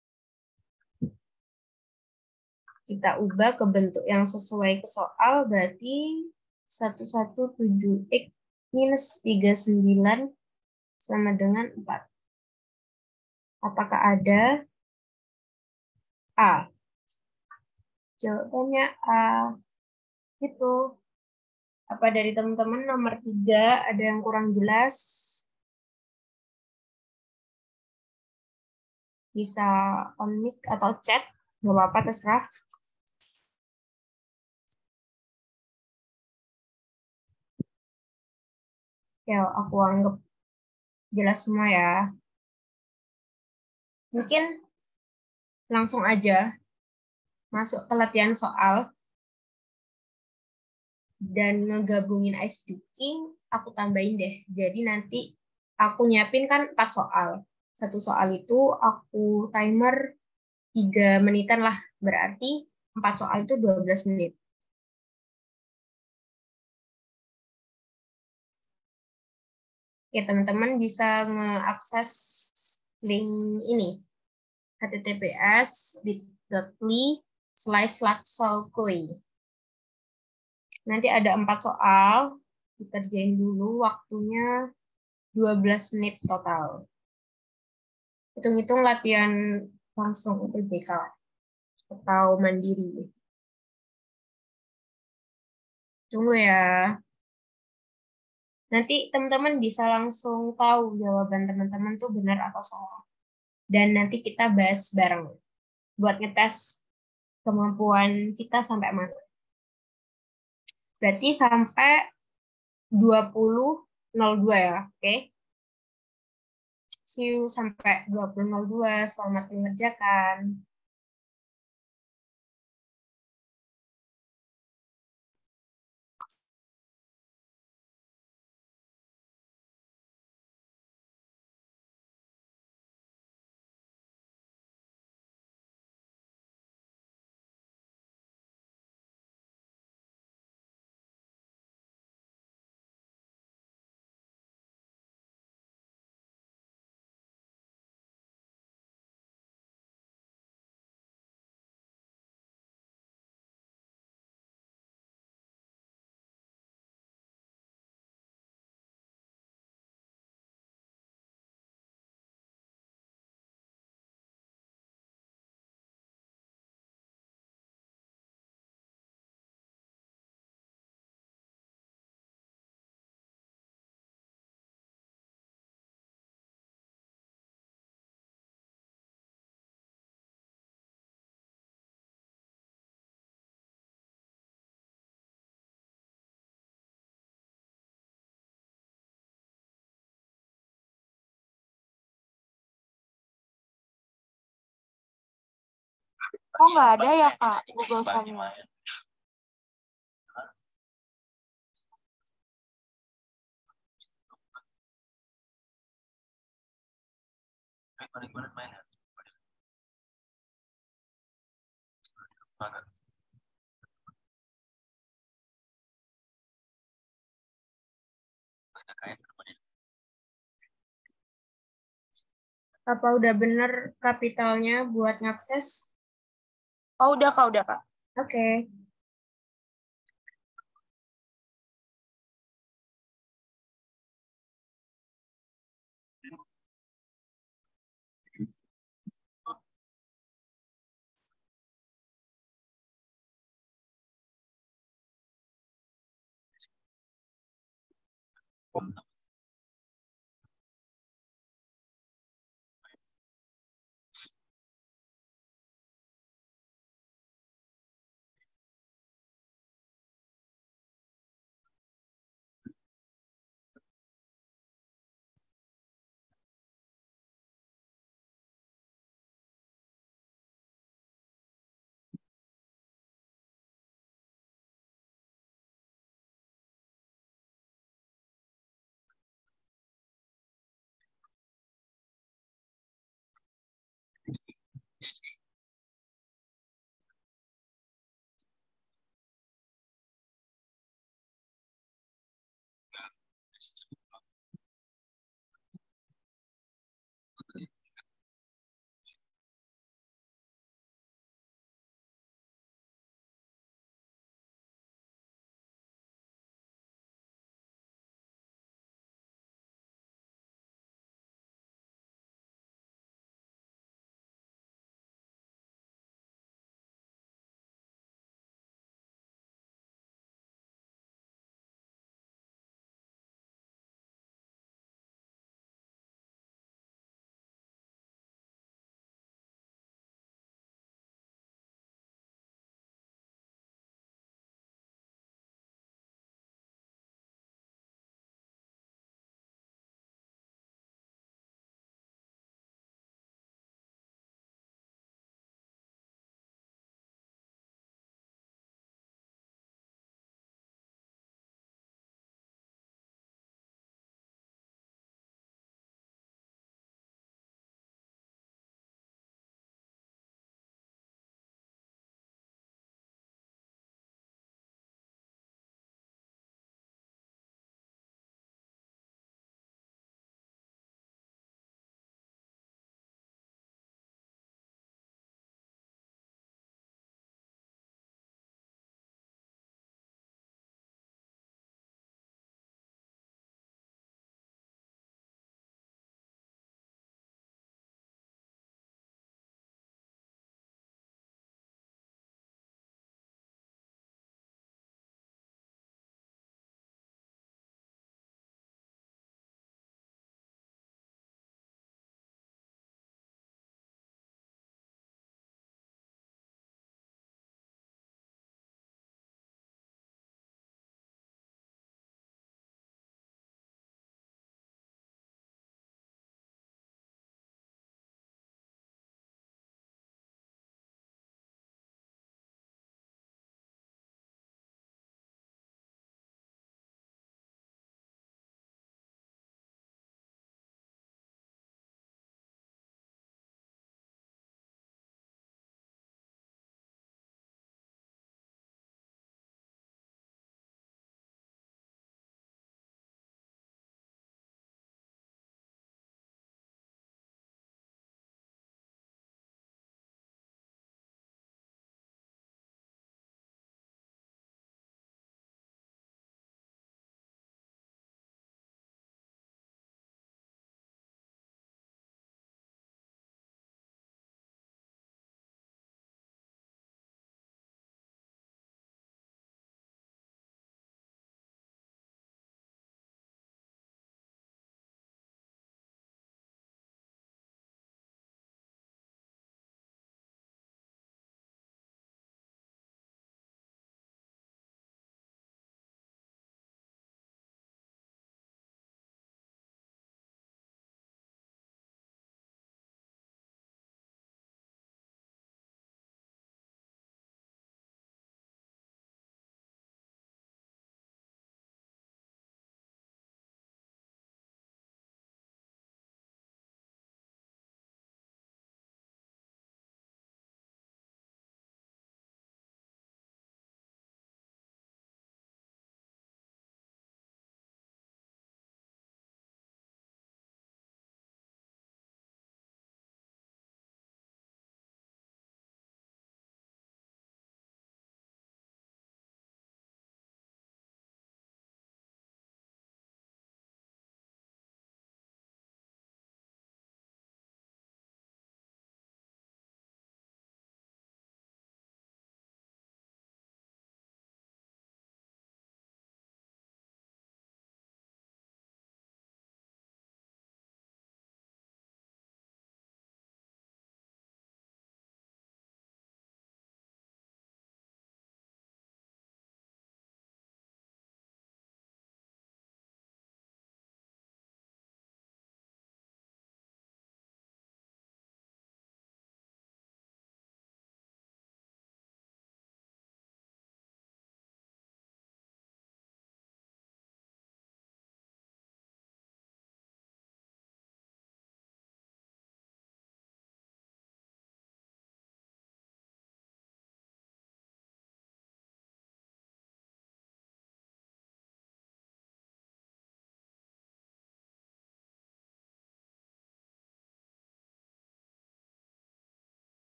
Kita ubah ke bentuk yang sesuai ke soal, berarti seratus tujuh belas X minus tiga puluh sembilan sama dengan empat. Apakah ada? A. Jawabannya A. Itu. Apa dari teman-teman nomor tiga ada yang kurang jelas? Bisa on mic atau chat, nggak apa-apa, terserah. Ya, aku anggap jelas semua ya. Mungkin langsung aja masuk ke latihan soal dan ngegabungin ice breaking, aku tambahin deh. Jadi nanti aku nyiapin kan empat soal. Satu soal itu aku timer tiga menitan lah. Berarti empat soal itu dua belas menit. Ya, teman-teman bisa ngeakses link ini. https bit.ly slash latsolkoi. Nanti ada empat soal, dikerjain dulu waktunya dua belas menit total. Hitung-hitung latihan langsung U T B K atau mandiri. Tunggu ya. Nanti teman-teman bisa langsung tahu jawaban teman-teman tuh benar atau salah. Dan nanti kita bahas bareng buat ngetes kemampuan kita sampai mana. Berarti sampai dua puluh nol dua ya, oke? Okay? See you sampai dua puluh nol dua. Selamat mengerjakan. Oh, nggak ada ya, Kak, Google Form-nya? Apa udah bener kapitalnya buat ngakses? Oh, udah, Kak, udah, Kak. Oke.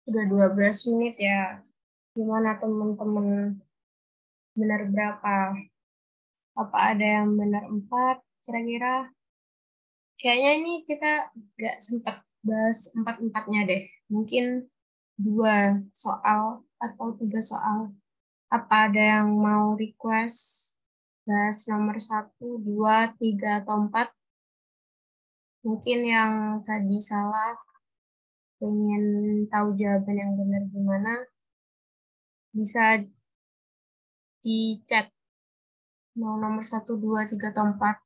Udah dua belas menit ya. Gimana teman-teman? Benar berapa? Apa ada yang benar empat kira-kira? Kayaknya ini kita nggak sempat bahas empat-empatnya deh. Mungkin dua soal atau tiga soal. Apa ada yang mau request bahas nomor satu, dua, tiga, atau empat? Mungkin yang tadi salah, pengen tahu jawaban yang benar gimana, bisa di chat. Mau nomor satu, dua, tiga, atau empat.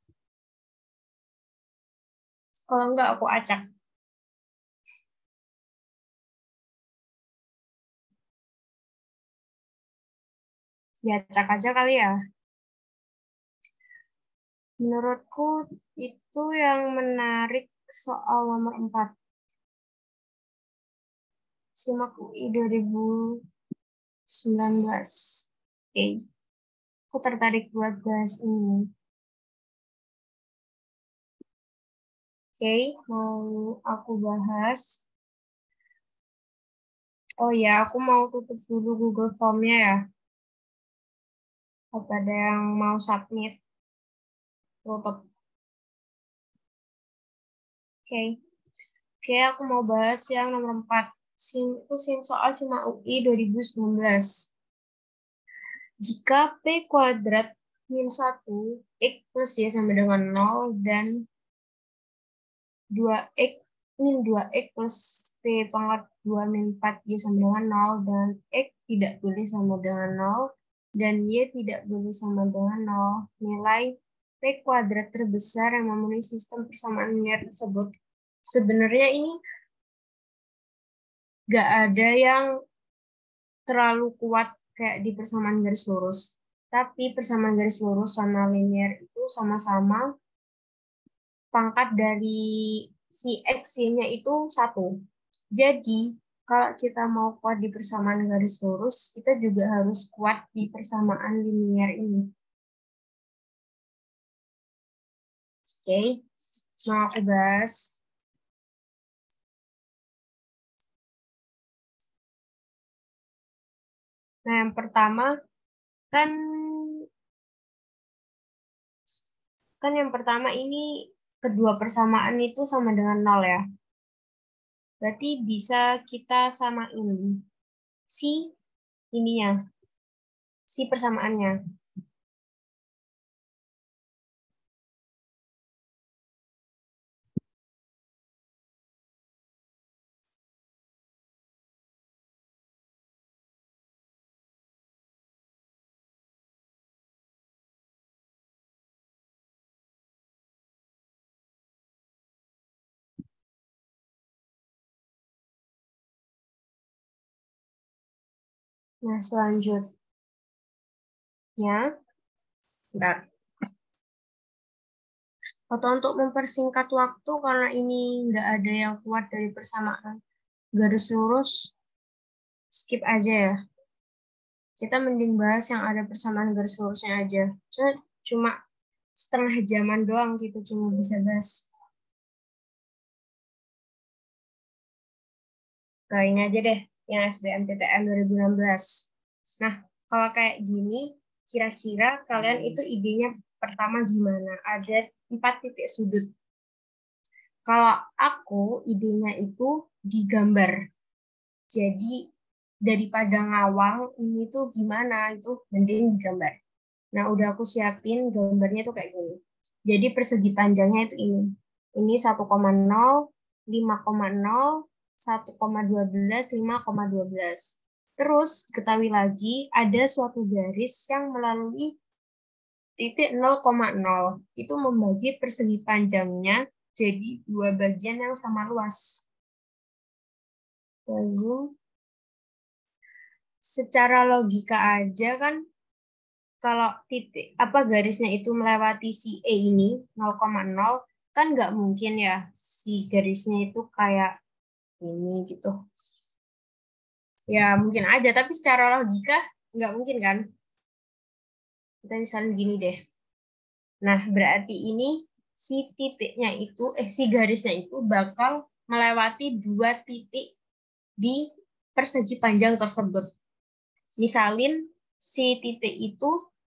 Kalau enggak, aku acak. Ya, acak aja kali ya. Menurutku itu yang menarik soal nomor empat. Simak U I dua ribu sembilan belas. Oke, aku tertarik buat bahas ini. Oke, mau aku bahas. Oh ya, aku mau tutup dulu Google Form-nya ya. Apa ada yang mau submit? Tutup. Oke, oke aku mau bahas yang nomor empat. Sim, itu sim soal Simak U I dua ribu sembilan belas. Jika P kuadrat min satu, X plus Y sama dengan nol, dan dua X min dua X plus P pangkat dua min empat Y sama dengan nol, dan X tidak boleh sama dengan nol, dan Y tidak boleh sama dengan nol. Nilai P kuadrat terbesar yang memenuhi sistem persamaan linear tersebut. Sebenarnya ini nggak ada yang terlalu kuat kayak di persamaan garis lurus. Tapi persamaan garis lurus sama linear itu sama-sama pangkat dari si X Y-nya itu satu. Jadi, kalau kita mau kuat di persamaan garis lurus, kita juga harus kuat di persamaan linear ini. Oke, mau aku bahas. Nah, yang pertama, kan kan yang pertama ini kedua persamaan itu sama dengan nol ya. Berarti bisa kita samain si ininya, si persamaannya. Nah, selanjutnya, bentar. Atau untuk mempersingkat waktu, karena ini nggak ada yang kuat dari persamaan garis lurus, skip aja ya. Kita mending bahas yang ada persamaan garis lurusnya aja. Cuma, cuma setengah jaman doang gitu, cuma bisa bahas. Nah, ini aja deh, yang S B M P T N dua ribu enam belas. Nah, kalau kayak gini, kira-kira kalian itu idenya pertama gimana? Ada empat titik sudut. Kalau aku, idenya itu digambar. Jadi, daripada ngawang, ini tuh gimana, itu mending digambar. Nah, udah aku siapin gambarnya tuh kayak gini. Jadi, persegi panjangnya itu ini. Ini satu koma nol, lima koma nol, satu koma dua belas, lima koma dua belas. Terus, ketahui lagi, ada suatu garis yang melalui titik nol koma nol. Itu membagi persegi panjangnya jadi dua bagian yang sama luas. Lalu, secara logika aja kan, kalau titik apa garisnya itu melewati si E ini nol koma nol, kan nggak mungkin ya si garisnya itu kayak ini gitu. Ya mungkin aja, tapi secara logika nggak mungkin kan. Kita misalnya gini deh. Nah, berarti ini si titiknya itu, eh si garisnya itu bakal melewati dua titik di persegi panjang tersebut. Misalin si titik itu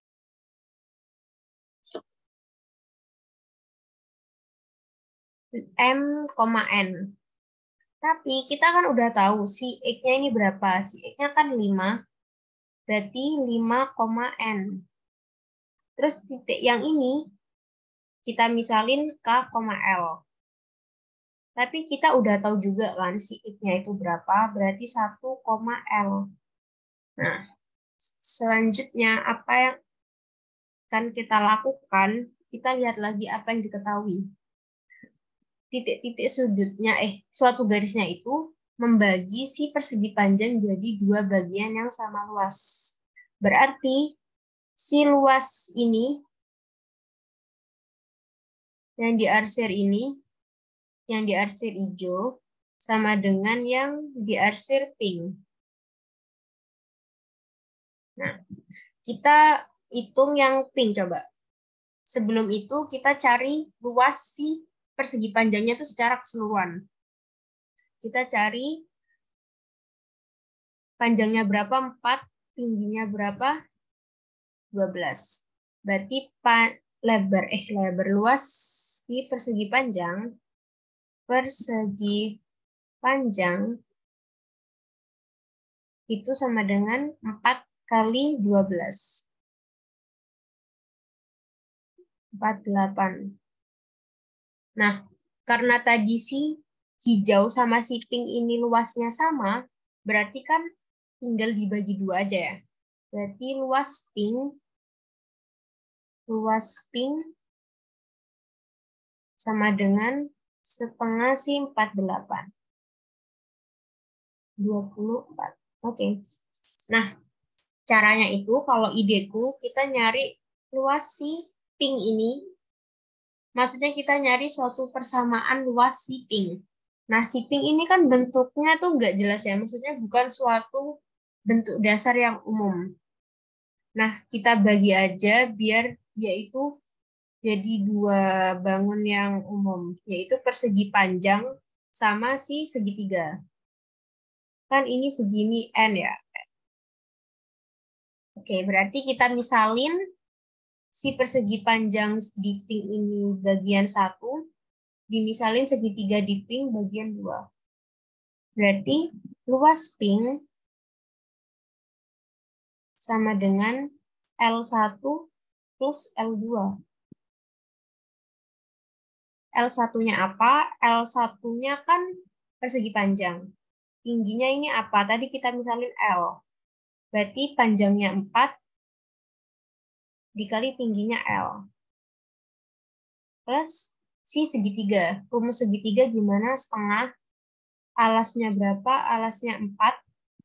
M, N. Tapi kita kan udah tahu si X-nya ini berapa. Si X-nya kan lima, berarti lima, N. Terus titik yang ini kita misalin K, L. Tapi kita udah tahu juga kan si X-nya itu berapa, berarti satu, L. Nah, selanjutnya apa yang akan kita lakukan, kita lihat lagi apa yang diketahui. Titik-titik sudutnya, eh, suatu garisnya itu membagi si persegi panjang jadi dua bagian yang sama luas. Berarti si luas ini, yang diarsir ini, yang diarsir hijau, sama dengan yang diarsir pink. Nah, kita hitung yang pink coba. Sebelum itu kita cari luas si persegi panjangnya itu secara keseluruhan. Kita cari panjangnya berapa, empat, tingginya berapa, dua belas. Berarti lebar, eh, lebar luas si persegi panjang, persegi panjang itu sama dengan empat kali dua belas. empat puluh delapan. Nah, karena tadi si hijau sama si pink ini luasnya sama, berarti kan tinggal dibagi dua aja ya. Berarti luas pink, luas pink sama dengan setengah si empat puluh delapan. dua puluh empat. Oke. Okay. Nah, caranya itu kalau ideku kita nyari luas si pink ini. Maksudnya kita nyari suatu persamaan luas si pink. Nah, si pink ini kan bentuknya tuh nggak jelas ya. Maksudnya bukan suatu bentuk dasar yang umum. Nah, kita bagi aja biar dia itu jadi dua bangun yang umum. Yaitu persegi panjang sama si segitiga. Kan ini segini N ya. Oke, berarti kita misalin si persegi panjang di pink ini bagian satu, dimisalin segitiga di pink bagian dua. Berarti luas pink sama dengan L satu plus L dua. L satu-nya apa? L satu-nya kan persegi panjang. Tingginya ini apa? Tadi kita misalin L. Berarti panjangnya empat dikali tingginya L. Plus si segitiga. Rumus segitiga gimana? Setengah. Alasnya berapa? Alasnya empat.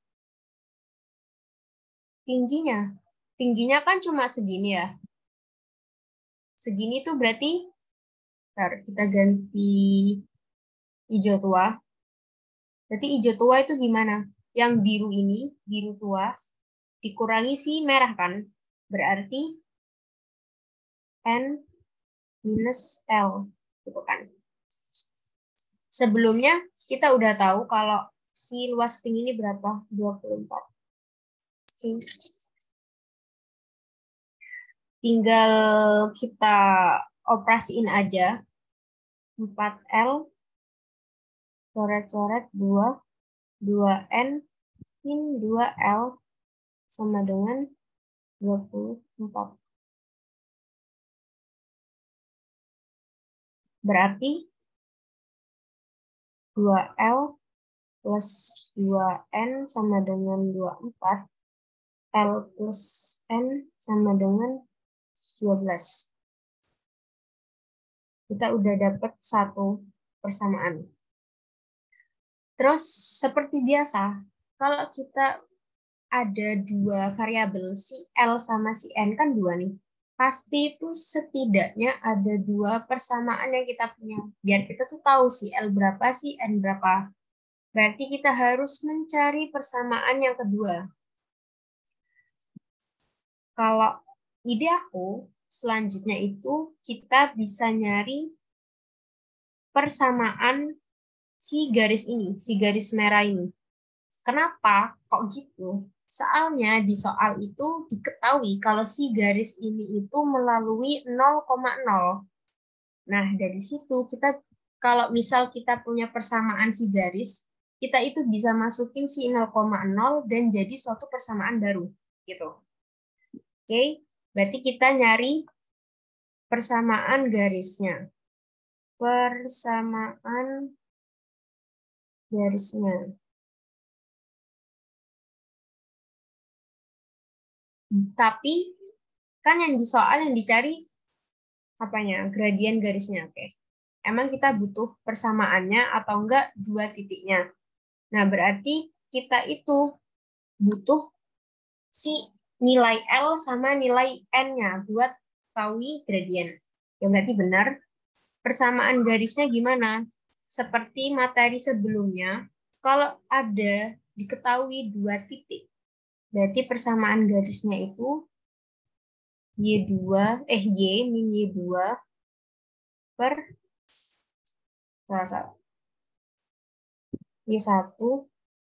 Tingginya. Tingginya kan cuma segini ya. Segini tuh berarti, bentar, kita ganti hijau tua. Berarti hijau tua itu gimana? Yang biru ini, biru tua, dikurangi si merah kan? Berarti N minus L. Gitu kan? Sebelumnya kita udah tahu kalau si luas pink ini berapa? dua puluh empat. Oke. Tinggal kita operasiin aja. empat L coret-coret dua, dua N min dua L sama dengan dua puluh empat. Berarti dua L plus dua N sama dengan dua puluh empat. L plus N sama dengan dua belas. Kita udah dapat satu persamaan. Terus seperti biasa, kalau kita ada dua variabel, si L sama si N kan dua nih. Pasti itu setidaknya ada dua persamaan yang kita punya. Biar kita tuh tahu si L berapa, si N berapa. Berarti kita harus mencari persamaan yang kedua. Kalau ide aku, selanjutnya itu kita bisa nyari persamaan si garis ini, si garis merah ini. Kenapa kok gitu? Soalnya di soal itu diketahui kalau si garis ini itu melalui nol koma nol. Nah, dari situ kita kalau misal kita punya persamaan si garis, kita itu bisa masukin si nol koma nol dan jadi suatu persamaan baru gitu. Oke, berarti kita nyari persamaan garisnya. Persamaan garisnya. Tapi kan yang di soal yang dicari apanya? Gradien garisnya. Oke. Emang kita butuh persamaannya atau enggak dua titiknya. Nah, berarti kita itu butuh si nilai L sama nilai N-nya buat tahu gradien. Ya berarti benar. Persamaan garisnya gimana? Seperti materi sebelumnya, kalau ada diketahui dua titik, berarti persamaan garisnya itu Y dua, eh Y min Y dua per Y satu,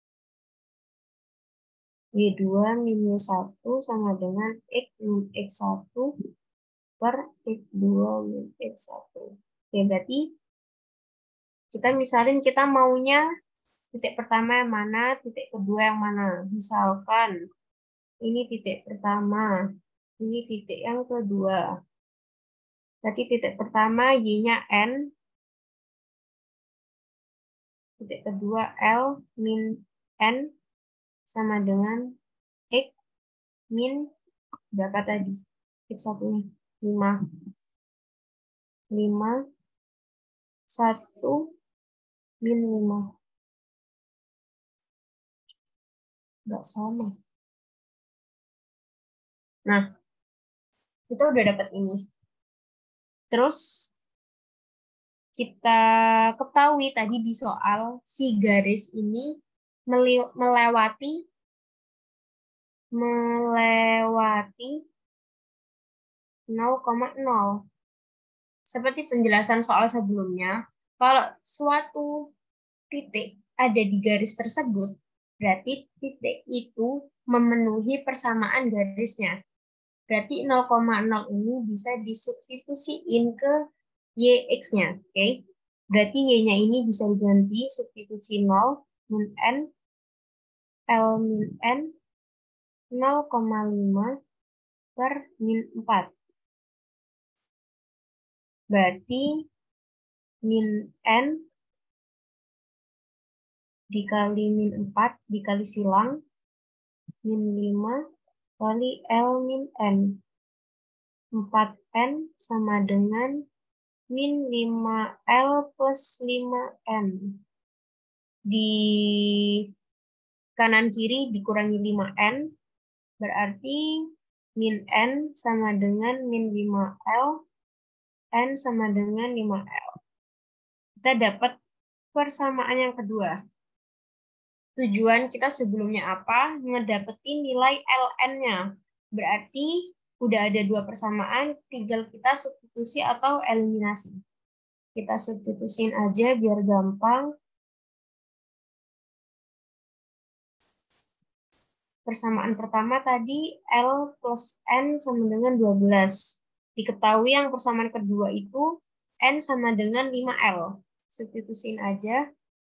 Y dua min Y satu sama dengan X min X satu per X dua min X satu. Oke, berarti kita misalin kita maunya titik pertama yang mana, titik kedua yang mana. Misalkan ini titik pertama, ini titik yang kedua. Berarti titik pertama Y-nya N, titik kedua L min N sama dengan X min berapa tadi? X satu lima. lima, satu, min lima. Nggak sama. Nah, kita udah dapat ini. Terus, kita ketahui tadi di soal, si garis ini melewati melewati nol koma nol. Seperti penjelasan soal sebelumnya, kalau suatu titik ada di garis tersebut, berarti titik itu memenuhi persamaan garisnya. Berarti nol koma nol ini bisa disubstitusiin ke Y X-nya. Oke? Okay? Berarti Y-nya ini bisa diganti substitusi nol min N, L min N, nol koma lima per min empat. Berarti min N dikali min empat dikali silang min lima kali L min N. empat N sama dengan min lima L plus lima N. Di kanan kiri dikurangi lima N, berarti min N sama dengan min lima L, N sama dengan lima L. Kita dapat persamaan yang kedua. Tujuan kita sebelumnya apa? Ngedapetin nilai L N-nya. Berarti udah ada dua persamaan, tinggal kita substitusi atau eliminasi. Kita substitusin aja biar gampang. Persamaan pertama tadi L plus N sama dengan dua belas. Diketahui yang persamaan kedua itu N sama dengan lima L. Substitusin aja.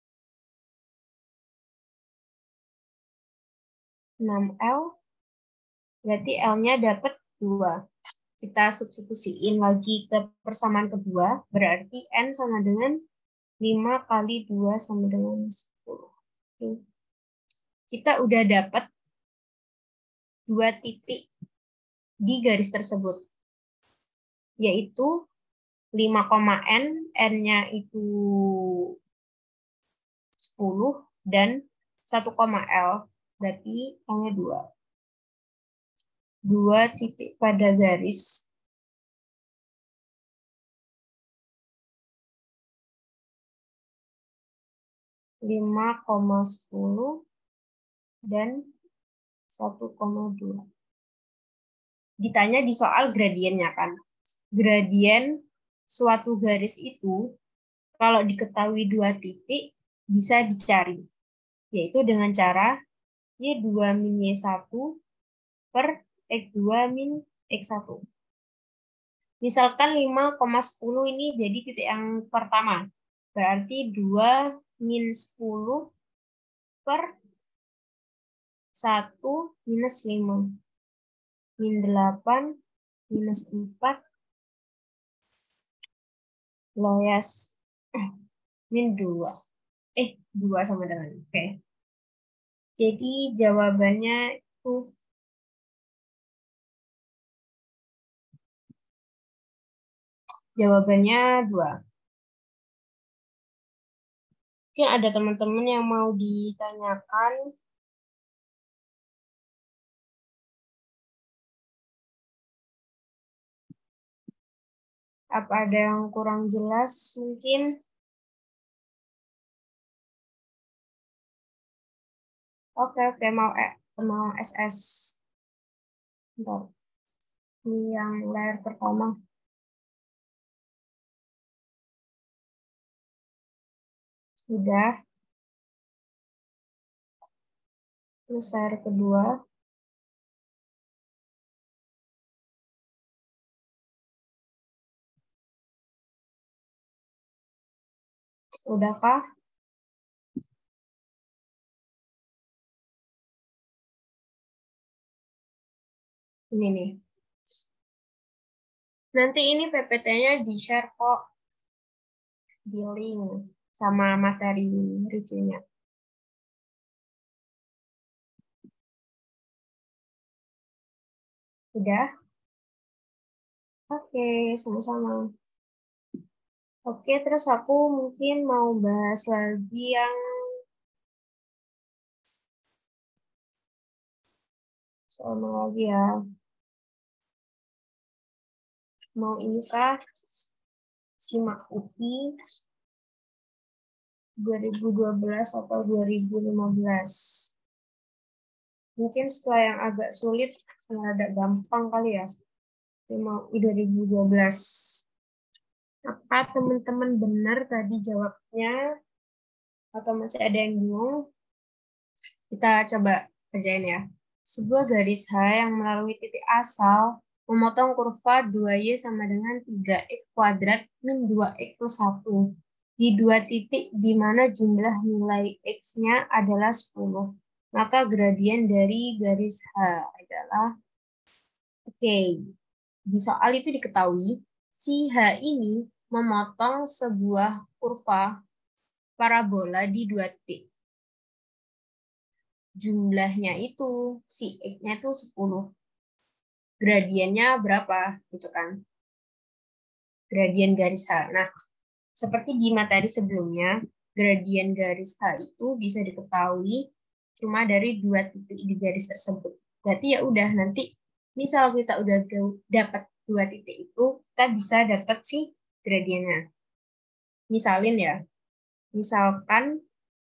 enam L. Berarti L-nya dapat dua. Kita substitusiin lagi ke persamaan kedua. Berarti N sama dengan lima kali dua sama dengan sepuluh. Oke. Kita udah dapat dua titik di garis tersebut. Yaitu lima, N, N-nya itu sepuluh, dan satu, L. Berarti L-nya dua. Dua titik pada garis lima koma sepuluh dan satu koma dua. Ditanya di soal gradiennya kan. Gradien suatu garis itu kalau diketahui dua titik bisa dicari. Yaitu dengan cara Y dua min Y satu per X dua min X satu. Misalkan lima koma sepuluh ini jadi titik yang pertama. Berarti dua min sepuluh per satu minus lima. Min delapan minus empat. Loyas. Min dua. Eh, dua sama dengan. Oke. Okay. Jadi jawabannya itu jawabannya dua. Mungkin ada teman-teman yang mau ditanyakan. Apa ada yang kurang jelas mungkin? Oke, oke, mau eh, mau S S. Bentar. Ini yang layar pertama. Sudah. Terus layar kedua. Udahkah? Ini nih. Nanti ini P P T-nya di-share kok. Di link sama materi reviewnya. Udah? Oke, sama-sama. Oke, terus aku mungkin mau bahas lagi yang soal lagi ya. Mau ini kah? Simak U P I dua ribu dua belas atau dua ribu lima belas. Mungkin setelah yang agak sulit, yang agak gampang kali ya. Mau U I dua ribu dua belas. Apa teman-teman benar tadi jawabnya? Atau masih ada yang bingung? Kita coba kerjain ya. Sebuah garis H yang melalui titik asal memotong kurva dua Y sama dengan tiga X kuadrat min dua X plus satu. Di dua titik di mana jumlah nilai X-nya adalah sepuluh. Maka gradien dari garis H adalah, oke, okay. Di soal itu diketahui, si H ini memotong sebuah kurva parabola di dua titik. Jumlahnya itu, si X-nya itu sepuluh. Gradiennya berapa? Gitu kan. Gradien garis H. Nah, seperti di materi sebelumnya, gradien garis H itu bisa diketahui cuma dari dua titik di garis tersebut. Berarti ya udah, nanti misal kita udah dapat dua titik itu, kita bisa dapat si gradiennya. Misalin ya, misalkan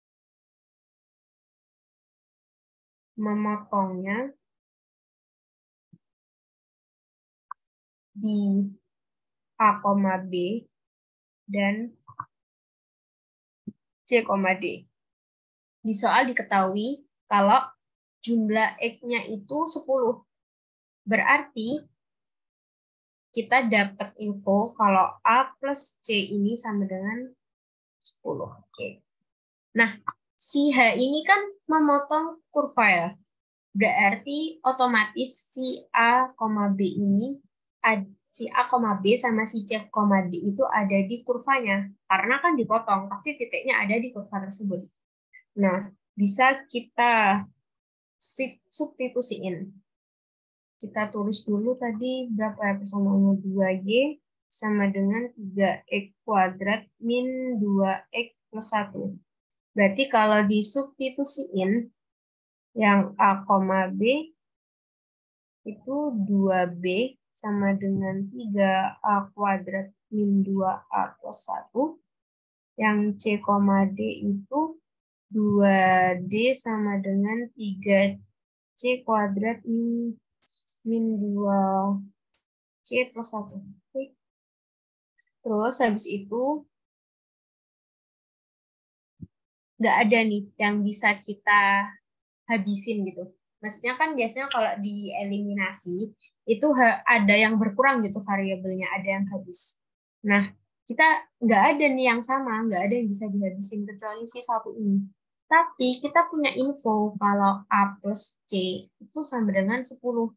memotongnya di A, B dan C, D. Di soal diketahui kalau jumlah X-nya itu sepuluh. Berarti kita dapat info kalau A plus C ini sama dengan sepuluh. Oke. Nah, si H ini kan memotong kurva ya. Berarti otomatis si A, B ini, si A, B sama si C, D itu ada di kurvanya. Karena kan dipotong, pasti titiknya ada di kurva tersebut. Nah, bisa kita substitusiin. Kita tulis dulu tadi berapa ya persamaannya, dua Y sama dengan tiga X kuadrat min dua X plus satu. Berarti kalau disubstitusiin yang A, B itu dua B sama dengan tiga A kuadrat min dua A plus satu. Yang C, D itu dua D sama dengan tiga C kuadrat min min dua C plus satu. Oke. Terus habis itu nggak ada nih yang bisa kita habisin gitu. Maksudnya kan biasanya kalau dieliminasi itu ada yang berkurang gitu variabelnya, ada yang habis. Nah, kita nggak ada nih yang sama, nggak ada yang bisa dihabisin kecuali si satu ini. Tapi kita punya info kalau A plus C itu sama dengan sepuluh.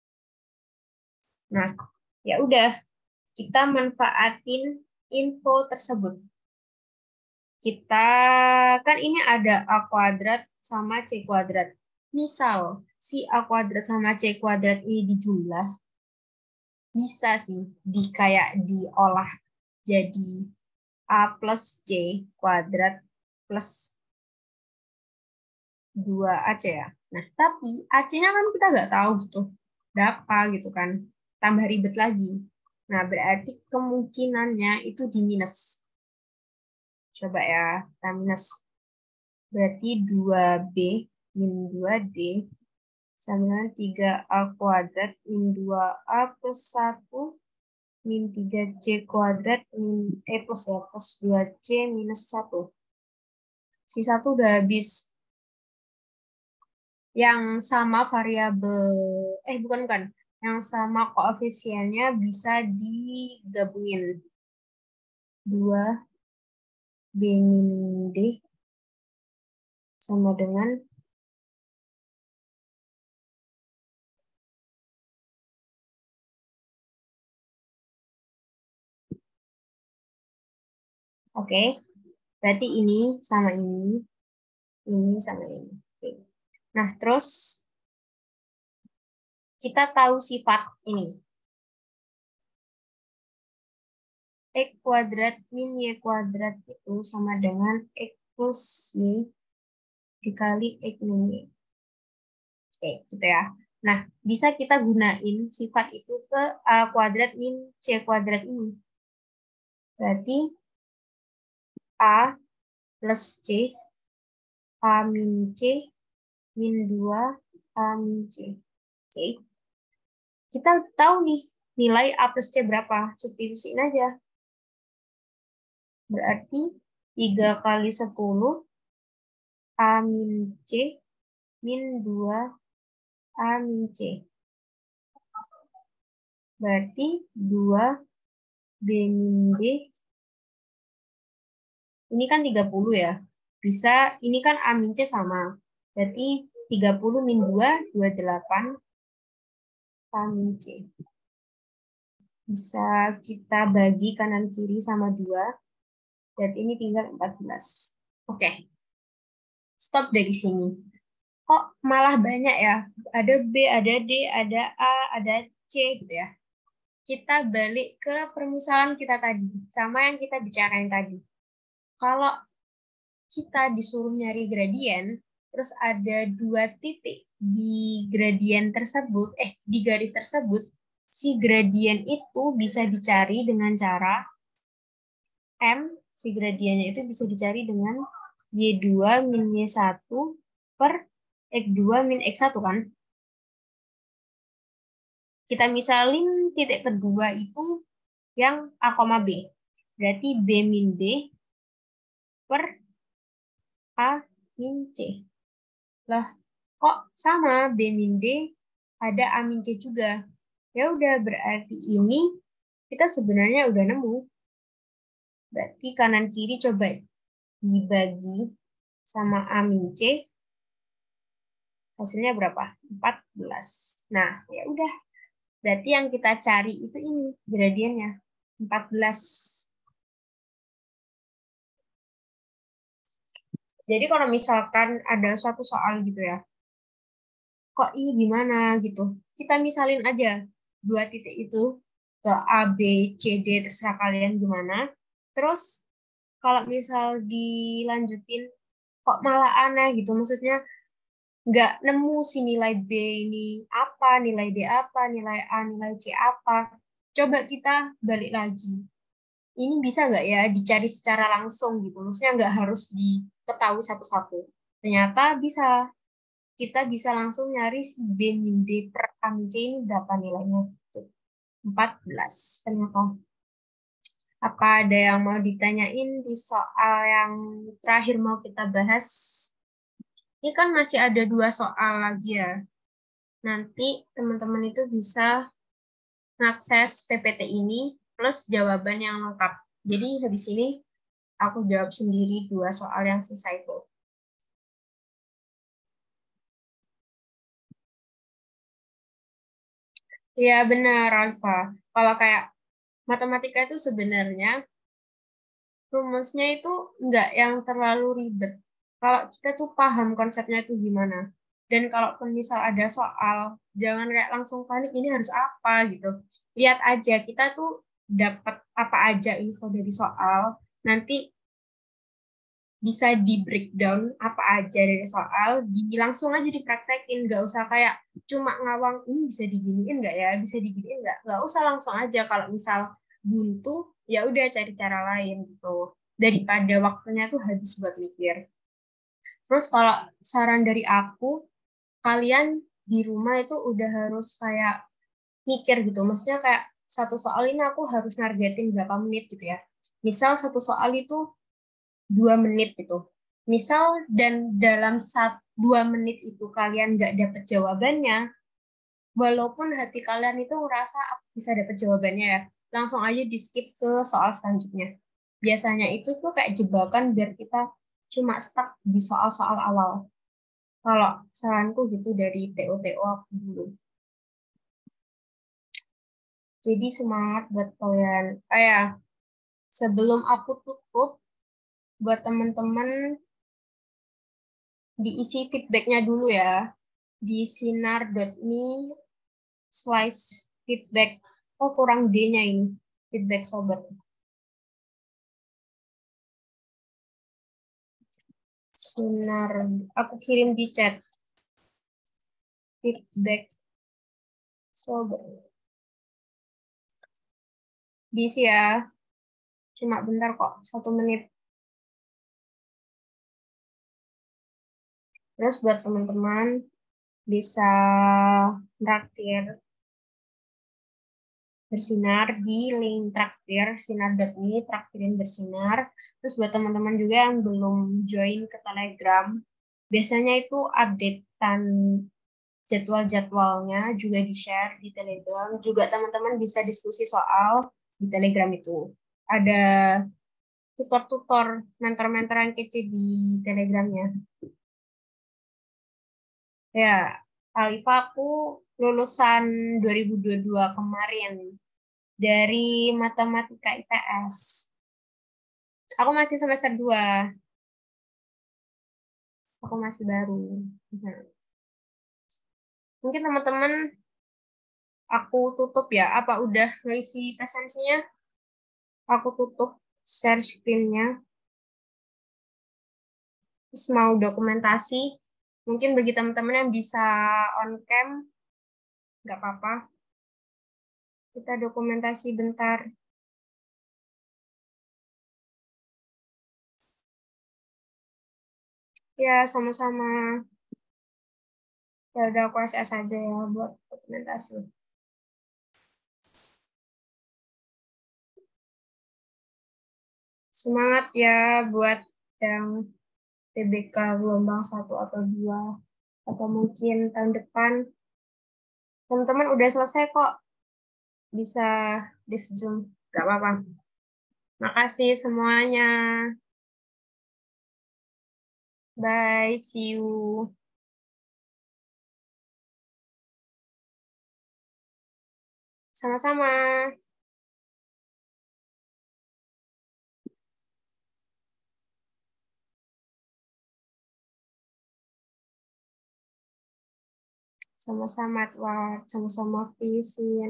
Nah, ya udah, kita manfaatin info tersebut. Kita kan ini ada A kuadrat sama C kuadrat. Misal si A kuadrat sama C kuadrat ini dijumlah, bisa sih di kayak diolah jadi A plus C kuadrat plus dua A C ya. Nah, tapi A C-nya kan kita nggak tahu gitu berapa gitu kan. Tambah ribet lagi. Nah, berarti kemungkinannya itu di minus. Coba ya, kita minus. Berarti dua B min dua D sama dengan tiga A kuadrat min dua A plus satu min tiga C kuadrat min E plus ya, plus dua C minus satu. Si satu udah habis. Yang sama variabel, eh bukan bukan, yang sama koefisiennya bisa digabungin. dua B min D sama dengan oke, okay. Berarti ini sama ini, ini sama ini. Okay. Nah, terus kita tahu sifat ini. X kuadrat min Y kuadrat itu sama dengan X plus Y dikali X min Y. Oke, gitu ya. Nah, bisa kita gunain sifat itu ke A kuadrat min C kuadrat ini. Berarti A plus C, A min C, min dua, A min C. Oke. Kita tahu nih nilai A plus C berapa. Substitusiin aja. Berarti tiga kali sepuluh, A min C, min dua, A min C. Berarti dua B min D. Ini kan tiga puluh ya. Bisa, ini kan A min C sama. Berarti tiga puluh min dua, dua puluh delapan. A min C. Bisa kita bagi kanan kiri sama dua. Berarti ini tinggal empat belas. Oke. Stop dari sini. Kok malah banyak ya? Ada B, ada D, ada A, ada C gitu ya. Kita balik ke permisalan kita tadi. Sama yang kita bicarain tadi. Kalau kita disuruh nyari gradien, terus ada dua titik di gradien tersebut, eh di garis tersebut, si gradien itu bisa dicari dengan cara M, si gradiennya itu bisa dicari dengan Y dua min Y satu per X dua min X satu kan? Kita misalin titik kedua itu yang A, B. Berarti B min D per A min C. Lah, kok sama B min D ada A min C juga? Ya udah, berarti ini kita sebenarnya udah nemu. Berarti kanan kiri coba dibagi sama A min C. Hasilnya berapa? empat belas. Nah, ya udah. Berarti yang kita cari itu ini gradiennya empat belas. Jadi kalau misalkan ada suatu soal gitu ya, kok ini gimana gitu, kita misalin aja dua titik itu ke A, B, C, D, terserah kalian gimana. Terus kalau misal dilanjutin, kok malah aneh gitu, maksudnya nggak nemu si nilai B ini apa, nilai D apa, nilai A, nilai C apa. Coba kita balik lagi. Ini bisa nggak ya dicari secara langsung gitu, maksudnya nggak harus diketahui satu-satu. Ternyata bisa. Kita bisa langsung nyari B min D per A min C ini berapa nilainya. empat belas ternyata. Apa ada yang mau ditanyain di soal yang terakhir mau kita bahas? Ini kan masih ada dua soal lagi ya. Nanti teman-teman itu bisa mengakses P P T ini plus jawaban yang lengkap. Jadi habis ini aku jawab sendiri dua soal yang sisa itu. Ya benar, Alfa. Kalau kayak matematika itu sebenarnya rumusnya itu nggak yang terlalu ribet. Kalau kita tuh paham konsepnya itu gimana. Dan kalaupun misal ada soal, jangan kayak langsung panik, ini harus apa gitu. Lihat aja, kita tuh dapat apa aja info dari soal, nanti bisa di breakdown apa aja dari soal, di, langsung aja dipraktekin, nggak usah kayak cuma ngawang, ini bisa diginiin nggak ya, bisa diginiin nggak, nggak usah langsung aja. Kalau misal buntu, ya udah cari cara lain gitu, daripada waktunya tuh habis buat mikir. Terus kalau saran dari aku, kalian di rumah itu udah harus kayak mikir gitu, maksudnya kayak satu soal ini aku harus nargetin berapa menit gitu ya. Misal satu soal itu dua menit gitu. Misal dan dalam satu dua menit itu kalian nggak dapet jawabannya, walaupun hati kalian itu ngerasa aku bisa dapet jawabannya ya, langsung aja di skip ke soal selanjutnya. Biasanya itu tuh kayak jebakan biar kita cuma stuck di soal-soal awal. Kalau saranku gitu dari T O T O aku dulu. Jadi semangat buat kalian. Oh ya, sebelum aku tutup, buat teman-teman diisi feedbacknya dulu ya di sinar.me slash feedback. Oh, kurang D-nya ini. Feedback sobat. Sinar. Aku kirim di chat. Feedback sobat. Diisi ya. Cuma bentar kok. Satu menit. Terus buat teman-teman bisa traktir bersinar di link traktir sinar.me traktirin bersinar. Terus buat teman-teman juga yang belum join ke Telegram, biasanya itu updatean jadwal-jadwalnya juga di-share di Telegram. Juga teman-teman bisa diskusi soal di Telegram itu. Ada tutor-tutor, mentor-mentor yang kece di Telegramnya. Ya, Alifa aku lulusan dua ribu dua puluh dua kemarin dari Matematika I P S. Aku masih semester dua. Aku masih baru. Nah, mungkin teman-teman aku tutup ya. Apa udah ngisi presensinya? Aku tutup share screen-nya. Terus mau dokumentasi. Mungkin bagi teman-teman yang bisa on cam, nggak apa-apa. Kita dokumentasi bentar. Ya, sama-sama. Ya udah aku S S aja ya buat dokumentasi. Semangat ya buat yang T B K gelombang satu atau dua atau mungkin tahun depan. Teman-teman udah selesai kok, bisa di Zoom, gak apa-apa. Makasih semuanya. Bye, see you. Sama-sama. Sama-sama Edward, sama-sama Visin.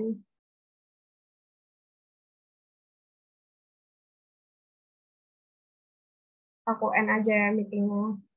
Aku end aja ya meetingnya.